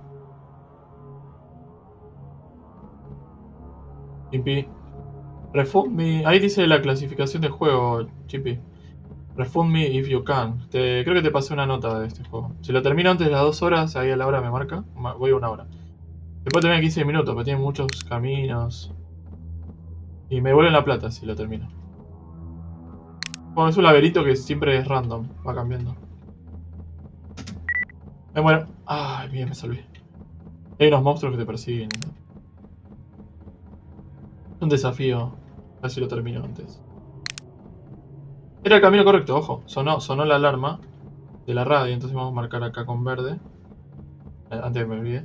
Chimpy. Refund me. Ahí dice la clasificación del juego, Chimpy. Refund me if you can. Te, creo que te pasé una nota de este juego. Si lo termino antes de las dos horas, ahí a la hora me marca. Voy a una hora. Después termina quince minutos, pero tiene muchos caminos. Y me devuelven la plata si lo termino. Bueno, es un laberinto que siempre es random, va cambiando. Me muero. Ay, bien, me salvé. Hay unos monstruos que te persiguen. Un desafío. A ver si lo termino antes. Era el camino correcto, ojo. Sonó, sonó la alarma de la radio, entonces vamos a marcar acá con verde. Eh, antes de que me olvide.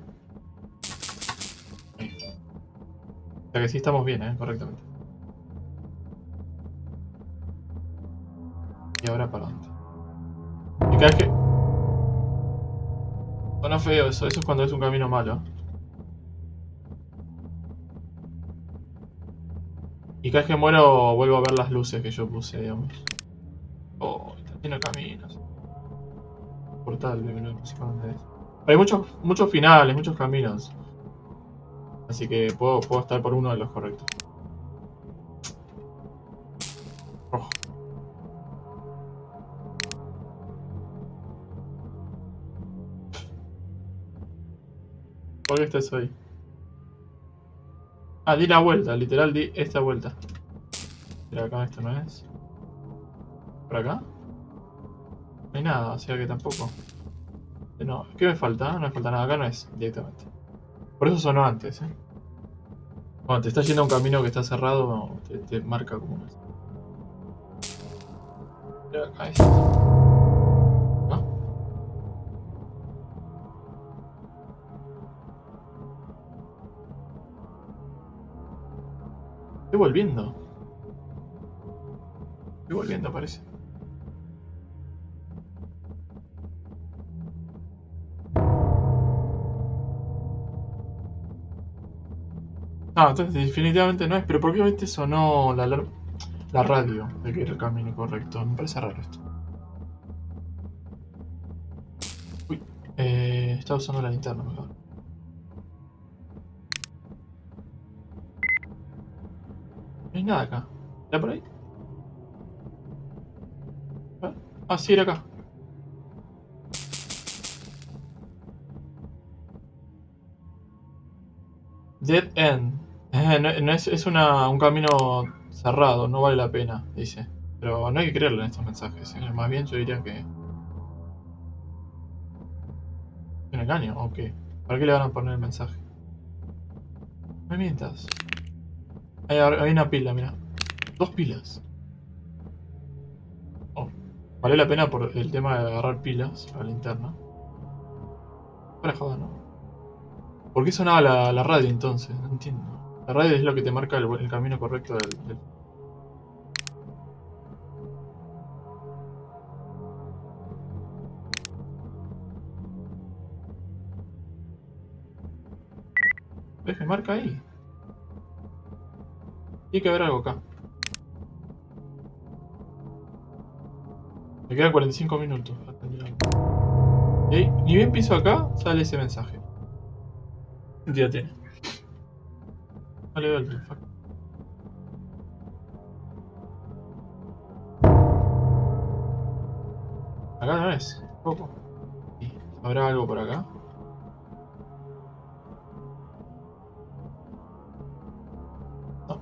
Ahí. O sea que sí estamos bien, eh, correctamente. Y ahora para adelante. Y cada vez que... Sonó feo eso, eso es cuando es un camino malo. Y cada vez que muero vuelvo a ver las luces que yo puse, digamos. Oh, está lleno de caminos. Portal, no sé para dónde es. Hay muchos, muchos finales, muchos caminos. Así que puedo, puedo estar por uno de los correctos. Rojo. ¿Por qué está eso ahí? Ah, di la vuelta, literal di esta vuelta. Pero acá esto no es. ¿Por acá? No hay nada, o sea que tampoco. No, ¿qué me falta? No me falta nada, acá no es directamente. Por eso sonó antes, eh. Cuando te está yendo a un camino que está cerrado, te, te marca como es. Pero acá es. ¿Ah? Estoy volviendo. Estoy volviendo, parece. No, entonces definitivamente no es, pero ¿por qué obviamente sonó la, alarma- la radio de que era el camino correcto? Me parece raro esto. Uy, eh, estaba usando la linterna mejor. No hay nada acá. ¿Era por ahí? ¿Ah? Ah, sí, era acá. Dead End. Eh, no, no es, es una, un camino cerrado, no vale la pena, dice. Pero no hay que creerle en estos mensajes. ¿Eh? Más bien yo diría que... ¿Un engaño o qué? ¿Para qué le van a poner el mensaje? No me mientas. Hay, hay una pila, mira. Dos pilas. Oh. Vale la pena por el tema de agarrar pilas a la linterna. Para joder, ¿no? ¿Por qué sonaba la, la radio entonces? No entiendo. La radio es lo que te marca el, el camino correcto del, del... ¿Ves que marca ahí? Tiene que haber algo acá. Me quedan cuarenta y cinco minutos. Y ahí, ni bien piso acá, sale ese mensaje. Ya tiene. Vale, vale, fuck. Acá no es. Poco. Sí. ¿Habrá algo por acá? No.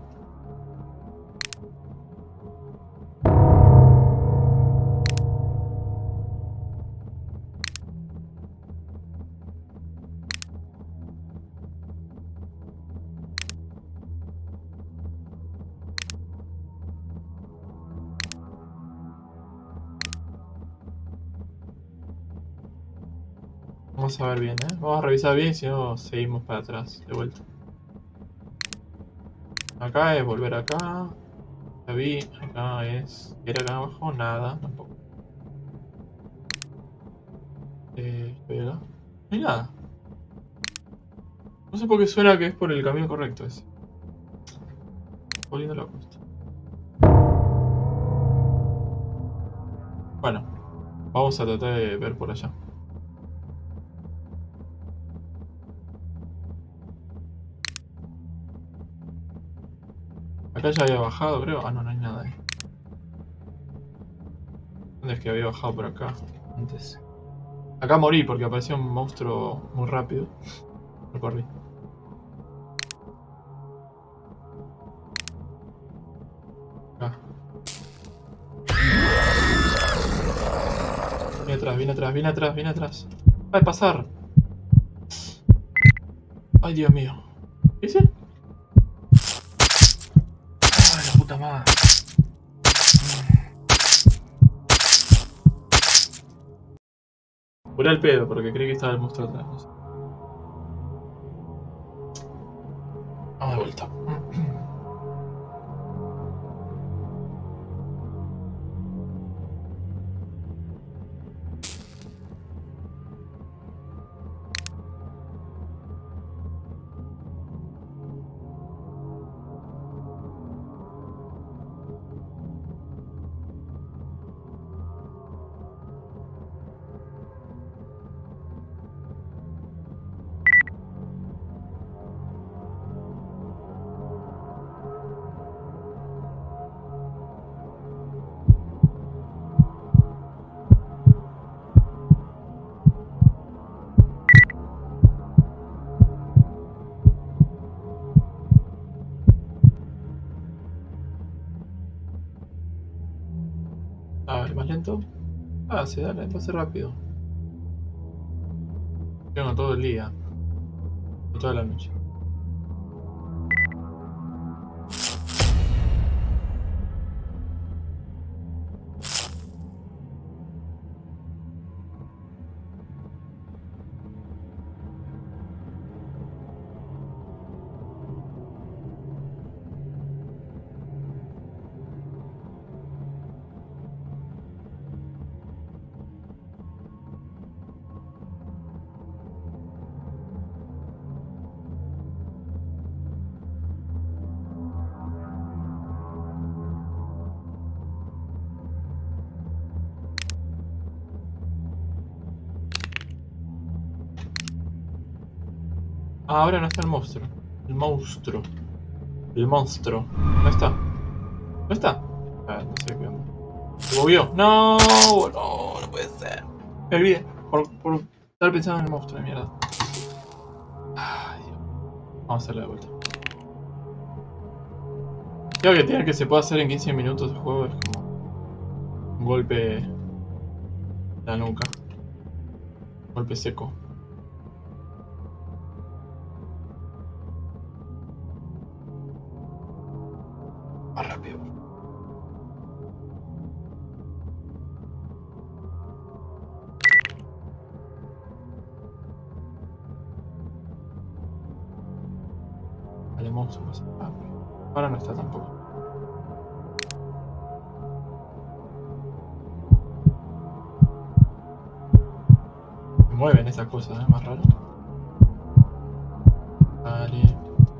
Vamos a ver bien, ¿eh? Vamos a revisar bien, si no seguimos para atrás, de vuelta. Acá es volver acá. Ya vi, acá es... ¿Era acá abajo? Nada, tampoco. Eh, estoy acá. No hay nada. No sé por qué suena que es por el camino correcto ese. Volviendo loco esto. Bueno, vamos a tratar de ver por allá. Acá ya había bajado, creo. Ah, no, no hay nada ahí. ¿Dónde es que había bajado por acá? Antes. Acá morí porque apareció un monstruo muy rápido. Lo corrí. Acá. Viene atrás, viene atrás, viene atrás, viene atrás. ¡Va a pasar! ¡Ay, Dios mío! ¿Qué hice? ¡Ay, la puta madre! Curé al pedo porque creí que estaba el monstruo atrás. No sé. Vamos de vuelta. A ver, más lento. Ah, sí, dale, pase rápido. Tengo todo el día. Y toda la noche. Ah, ahora no está el monstruo. El monstruo. El monstruo. No está. No está. Ah, no sé qué onda. Se movió. No, no, no puede ser. Me olvidé. Por, por estar pensando en el monstruo de mierda. Ay, Dios. Vamos a hacerle de vuelta. Creo que tiene que se puede hacer en quince minutos de juego es como un golpe en la nuca. Un golpe seco. Más rápido. monstruo más acá. Ahora no está tampoco. Se mueven estas cosas, es más raro. Vale.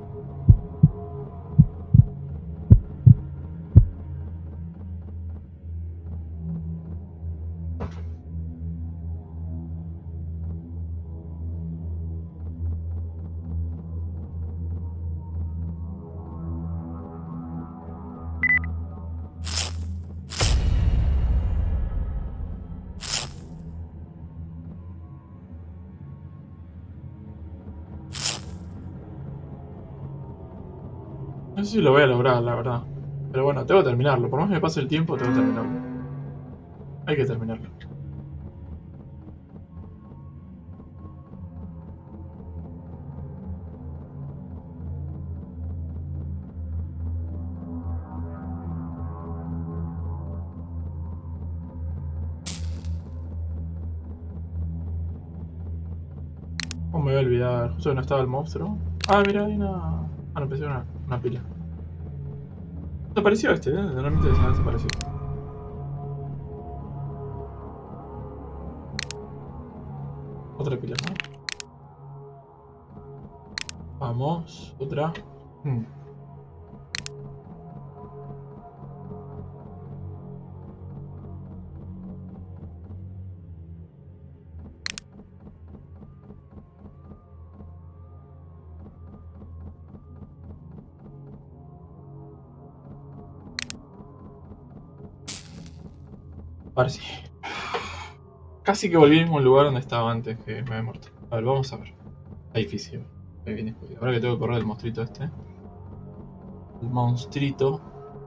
No sé si lo voy a lograr, la verdad. Pero bueno, tengo que terminarlo. Por más que me pase el tiempo, tengo que terminarlo. Hay que terminarlo. ¿Cómo me voy a olvidar? Justo que no estaba el monstruo. Ah, mira, hay una... Ah, no, pensé una, una pila. Desapareció este, ¿eh? Normalmente se desapareció. Otra pila, ¿no? Vamos, otra. Hmm. Ahora sí. Casi que volví al mismo lugar donde estaba antes que me había muerto. A ver, vamos a ver. Está difícil. Ahí viene jodido. Ahora que tengo que correr el monstruito este. El monstruito.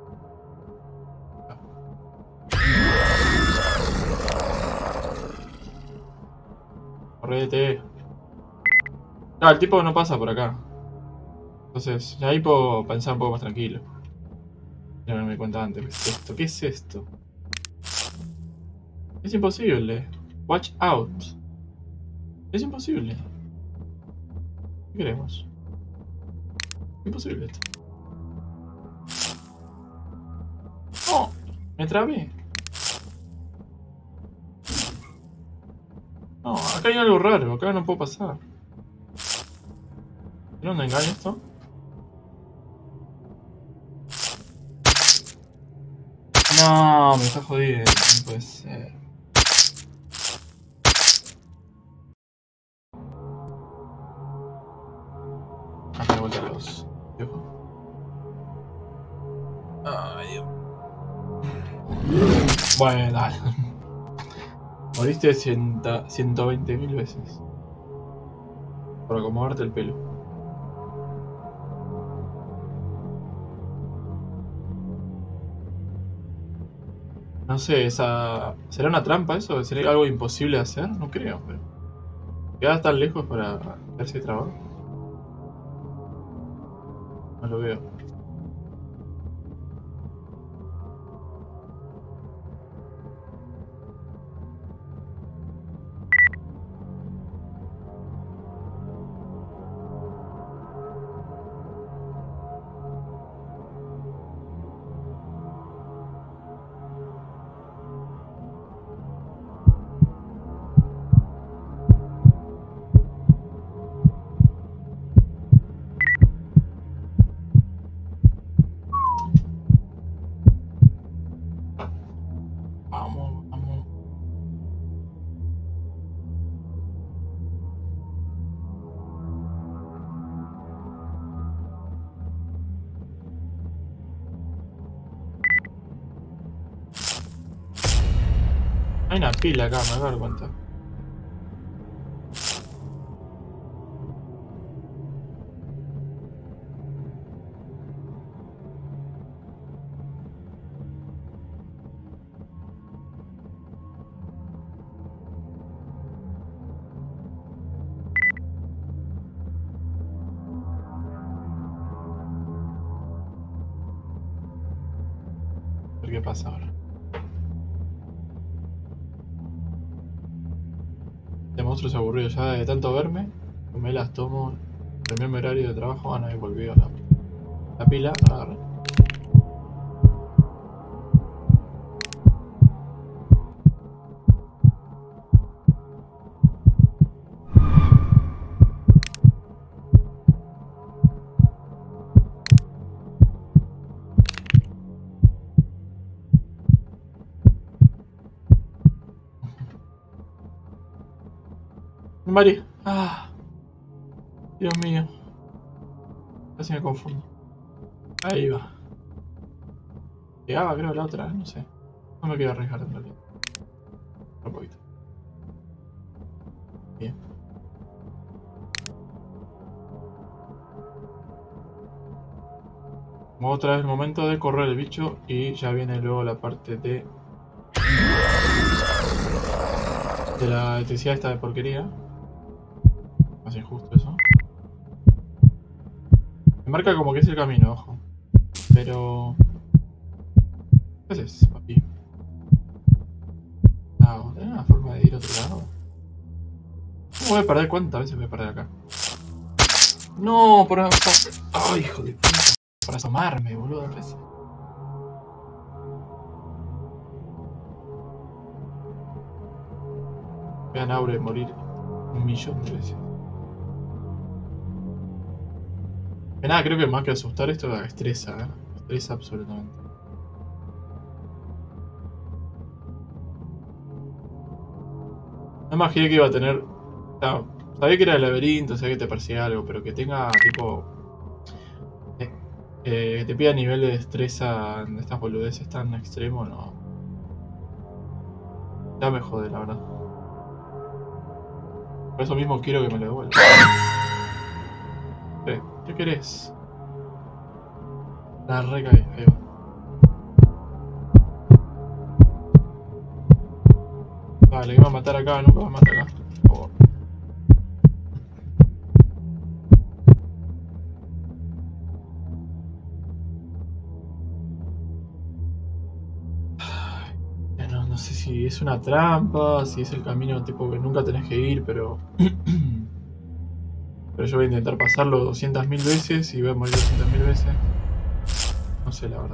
Correte. Ah, el tipo no pasa por acá. Entonces, ahí puedo pensar un poco más tranquilo. Ya me di cuenta antes. ¿Qué es esto? ¿Qué es esto? Es imposible. Watch out. Es imposible. ¿Qué queremos? Imposible esto. ¡No! Me trabé. No, acá hay algo raro. Acá no puedo pasar. ¿De dónde engaña esto? No, me está jodiendo. No puede ser. Acá de vuelta a los... Ay, Dios. Bueno, dale. Moriste ciento veinte mil veces. Por acomodarte el pelo. No sé, esa... ¿será una trampa eso? ¿Sería algo imposible de hacer? No creo, pero... ¿Queda tan lejos para hacerse trabajo? No lo veo. Vamos, vamos. Hay una pila acá, me voy a dar cuenta. A ver qué pasa ahora. Este monstruo se aburrió ya de tanto verme. Me las tomo. Terminé mi horario de trabajo. Ah, no, y volví a la... La pila, no la agarré. Mari. Ah. Dios mío. Casi me confundo. Ahí va. Llegaba creo la otra, no sé. No me quiero arriesgar en realidad. Un poquito. Bien. Como otra vez el momento de correr el bicho y ya viene luego la parte de... de la electricidad esta de porquería. Más injusto eso. Me marca como que es el camino, ojo. Pero... ¿qué haces, papi? Ah, ¿tenés una forma de ir a otro lado? ¿Cómo voy a perder? ¿Cuántas veces voy a perder acá? No, por acá. Ay, hijo de puta. Para asomarme, boludo. A veces. Vean a Aure morir un millón de veces. Que nada, creo que más que asustar esto estresa, ¿eh? Estresa absolutamente. No imaginé que iba a tener... O sea, sabía que era el laberinto, sabía que te persigue algo, pero que tenga tipo... Eh, eh, que te pida nivel de destreza en estas boludeces tan extremo, no. Ya me jode, la verdad. Por eso mismo quiero que me lo devuelva. ¿Qué, ¿Qué querés? La recaí, ahí va. Vale, que me va a matar acá, nunca me va a matar acá. Por favor. No, no sé si es una trampa, si es el camino tipo que nunca tenés que ir, pero... pero yo voy a intentar pasarlo doscientas mil veces y voy a morir doscientas mil veces. No sé, la verdad.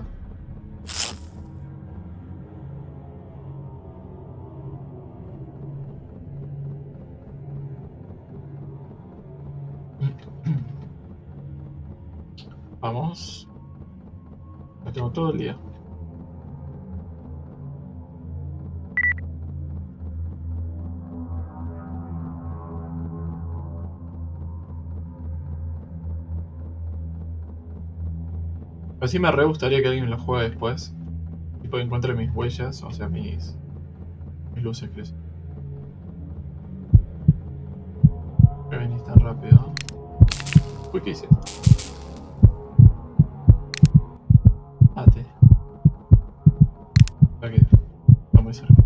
Vamos. Lo tengo todo el día. Así me re gustaría que alguien lo juegue después. Tipo encuentre mis huellas, o sea, mis, mis luces, creo. Que venís tan rápido. Uy, ¿qué hice? Mate. Para que está muy cerca.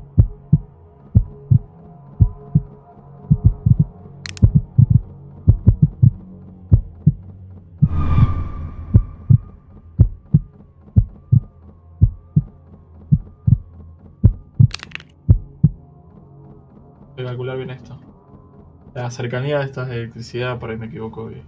Voy a calcular bien esto. La cercanía de estas de electricidad, por ahí me equivoco. Y...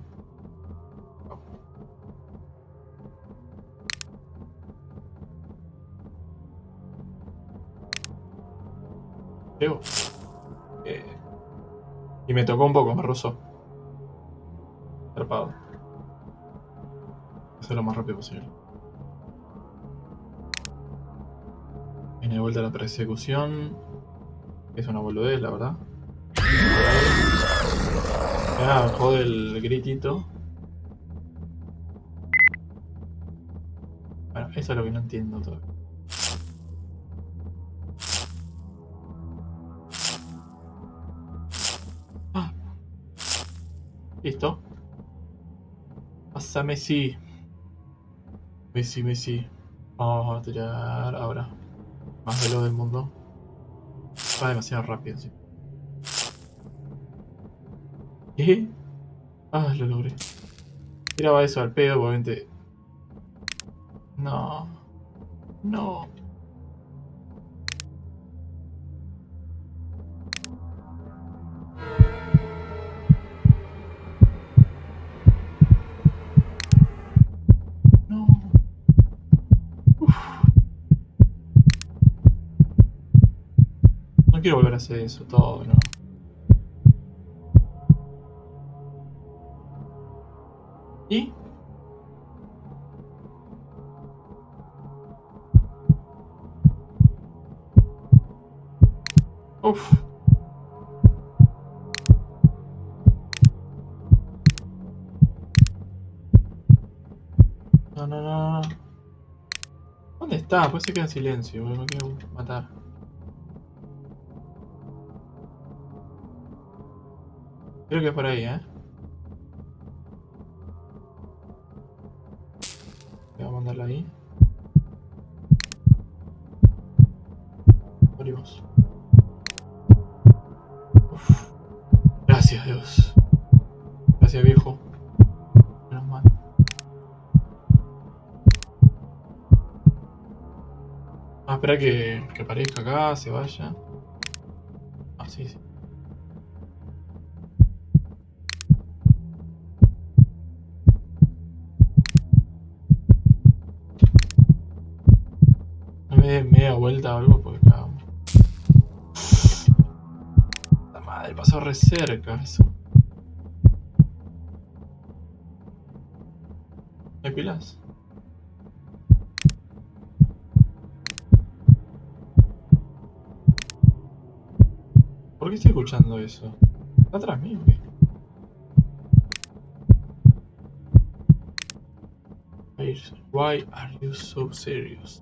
¿Llego? Eh... Y me tocó un poco, me rozó. Atrapado. Hacer lo más rápido posible. Viene de vuelta la persecución. Es una boludez, la verdad. Ah, jode el gritito. Bueno, eso es lo que no entiendo todavía. Ah. Listo. Pasa Messi. Messi, Messi. Vamos a tirar ahora. Más veloz del mundo. Va demasiado rápido, sí. ¿Qué? Ah, lo logré. Tiraba eso al pedo, obviamente. No. No. No quiero volver a hacer eso todo, ¿no? ¿Y? Uf. No, no, no. ¿Dónde está? Pues se queda en silencio, boludo. Me quiero matar. Creo que es por ahí, ¿eh? Voy a mandarla ahí. Morimos. Uf. Gracias, Dios. Gracias, viejo. Menos mal. Ah, espera que, que aparezca acá, se vaya. Ah, sí, sí. No me dé media vuelta o algo porque cagamos. La madre, pasó re cerca eso. ¿Hay pilas? ¿Por qué estoy escuchando eso? ¿Está atrás mío? ¿Qué? Why are you so serious?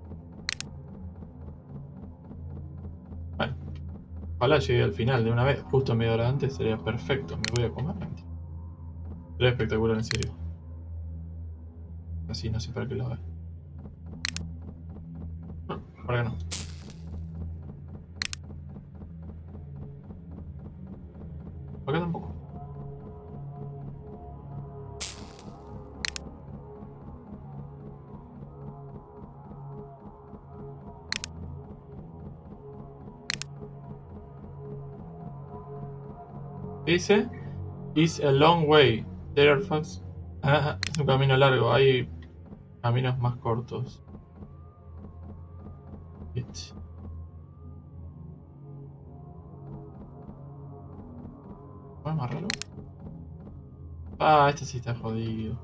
Bueno, ojalá llegue al final de una vez, justo media hora antes, sería perfecto. Me voy a comer. Sería espectacular, en serio. Así, no sé para qué lo haga. No, por acá no. Por acá tampoco. Dice, it's a long way. There are fast. Ah, es un camino largo. Hay caminos más cortos. It. ¿Puedo amarrarlo? Ah, este sí está jodido.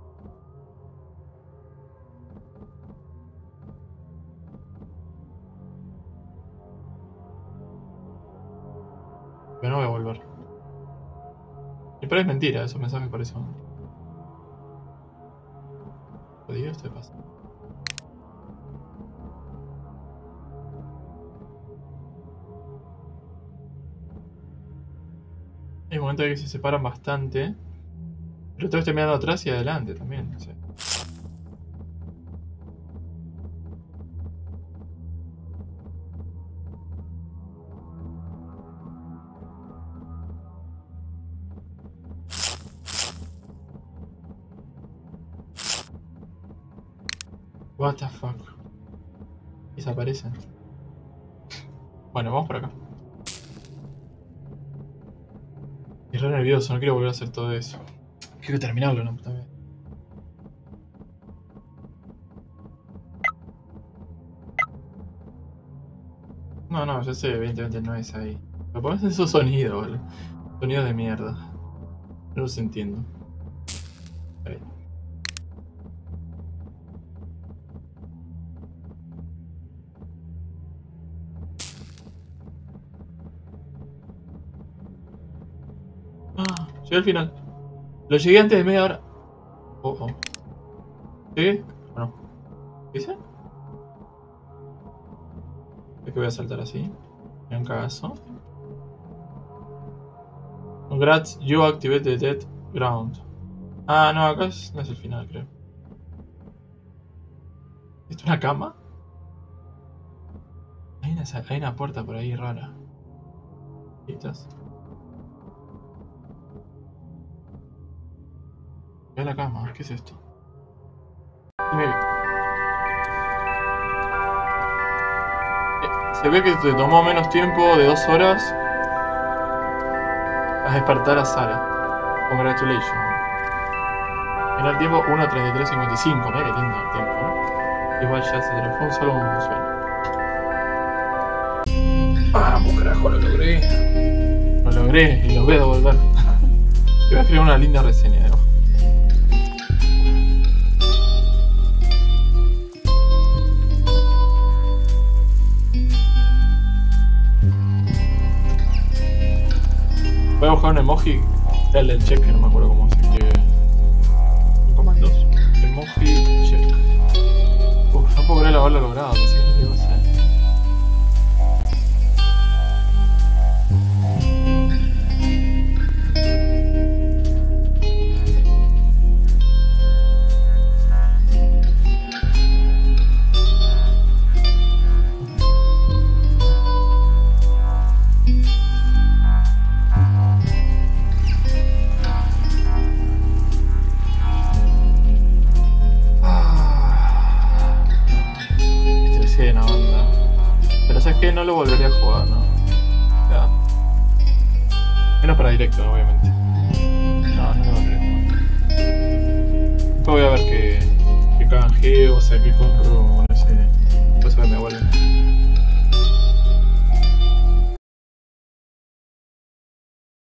Pero no voy a volver. Y pero es mentira, esos mensajes por eso. Jodido este pasa. Hay un momento en que se separan bastante. Pero todo estoy mirando atrás y adelante también. O sea. What the fuck. Desaparecen. Bueno, vamos por acá. Es re nervioso, no quiero volver a hacer todo eso. Quiero terminarlo, ¿no? También. No, no, ya sé, evidentemente no es ahí. Pero pones esos sonidos, boludo. Sonidos de mierda. No los entiendo. Ahí. Ah, llegué al final. Lo llegué antes de media hora. Oh, oh. ¿Llegué? ¿O no? ¿Qué hice? Es que voy a saltar así. Me un cagazo. Congrats, you activate the dead ground. Ah, no, acá es, no es el final, creo. ¿Esto es una cama? Hay una, hay una puerta por ahí rara. ¿Estás? Ve a la cama, ¿qué es esto? Dime. Se ve que te tomó menos tiempo de dos horas a despertar a Sara. Congratulations. En el tiempo uno treinta y tres cincuenta y cinco. Mira qué lindo el tiempo, ¿no? Igual ya se te fue un solo un sueño. Vamos, carajo. Carajo, lo logré. Lo logré y lo voy a devolver. Voy a escribir una linda reseña de abajo. Voy a buscar un emoji. El del check, que no me acuerdo cómo se escribe. En comandos. Emoji check. Uf, no puedo creer haberlo logrado, no sé qué iba a hacer. No lo volvería a jugar, ¿no? Ya. Menos para directo, obviamente. No, no lo volvería a jugar. Después voy a ver qué, qué canjeo, o sea, qué compro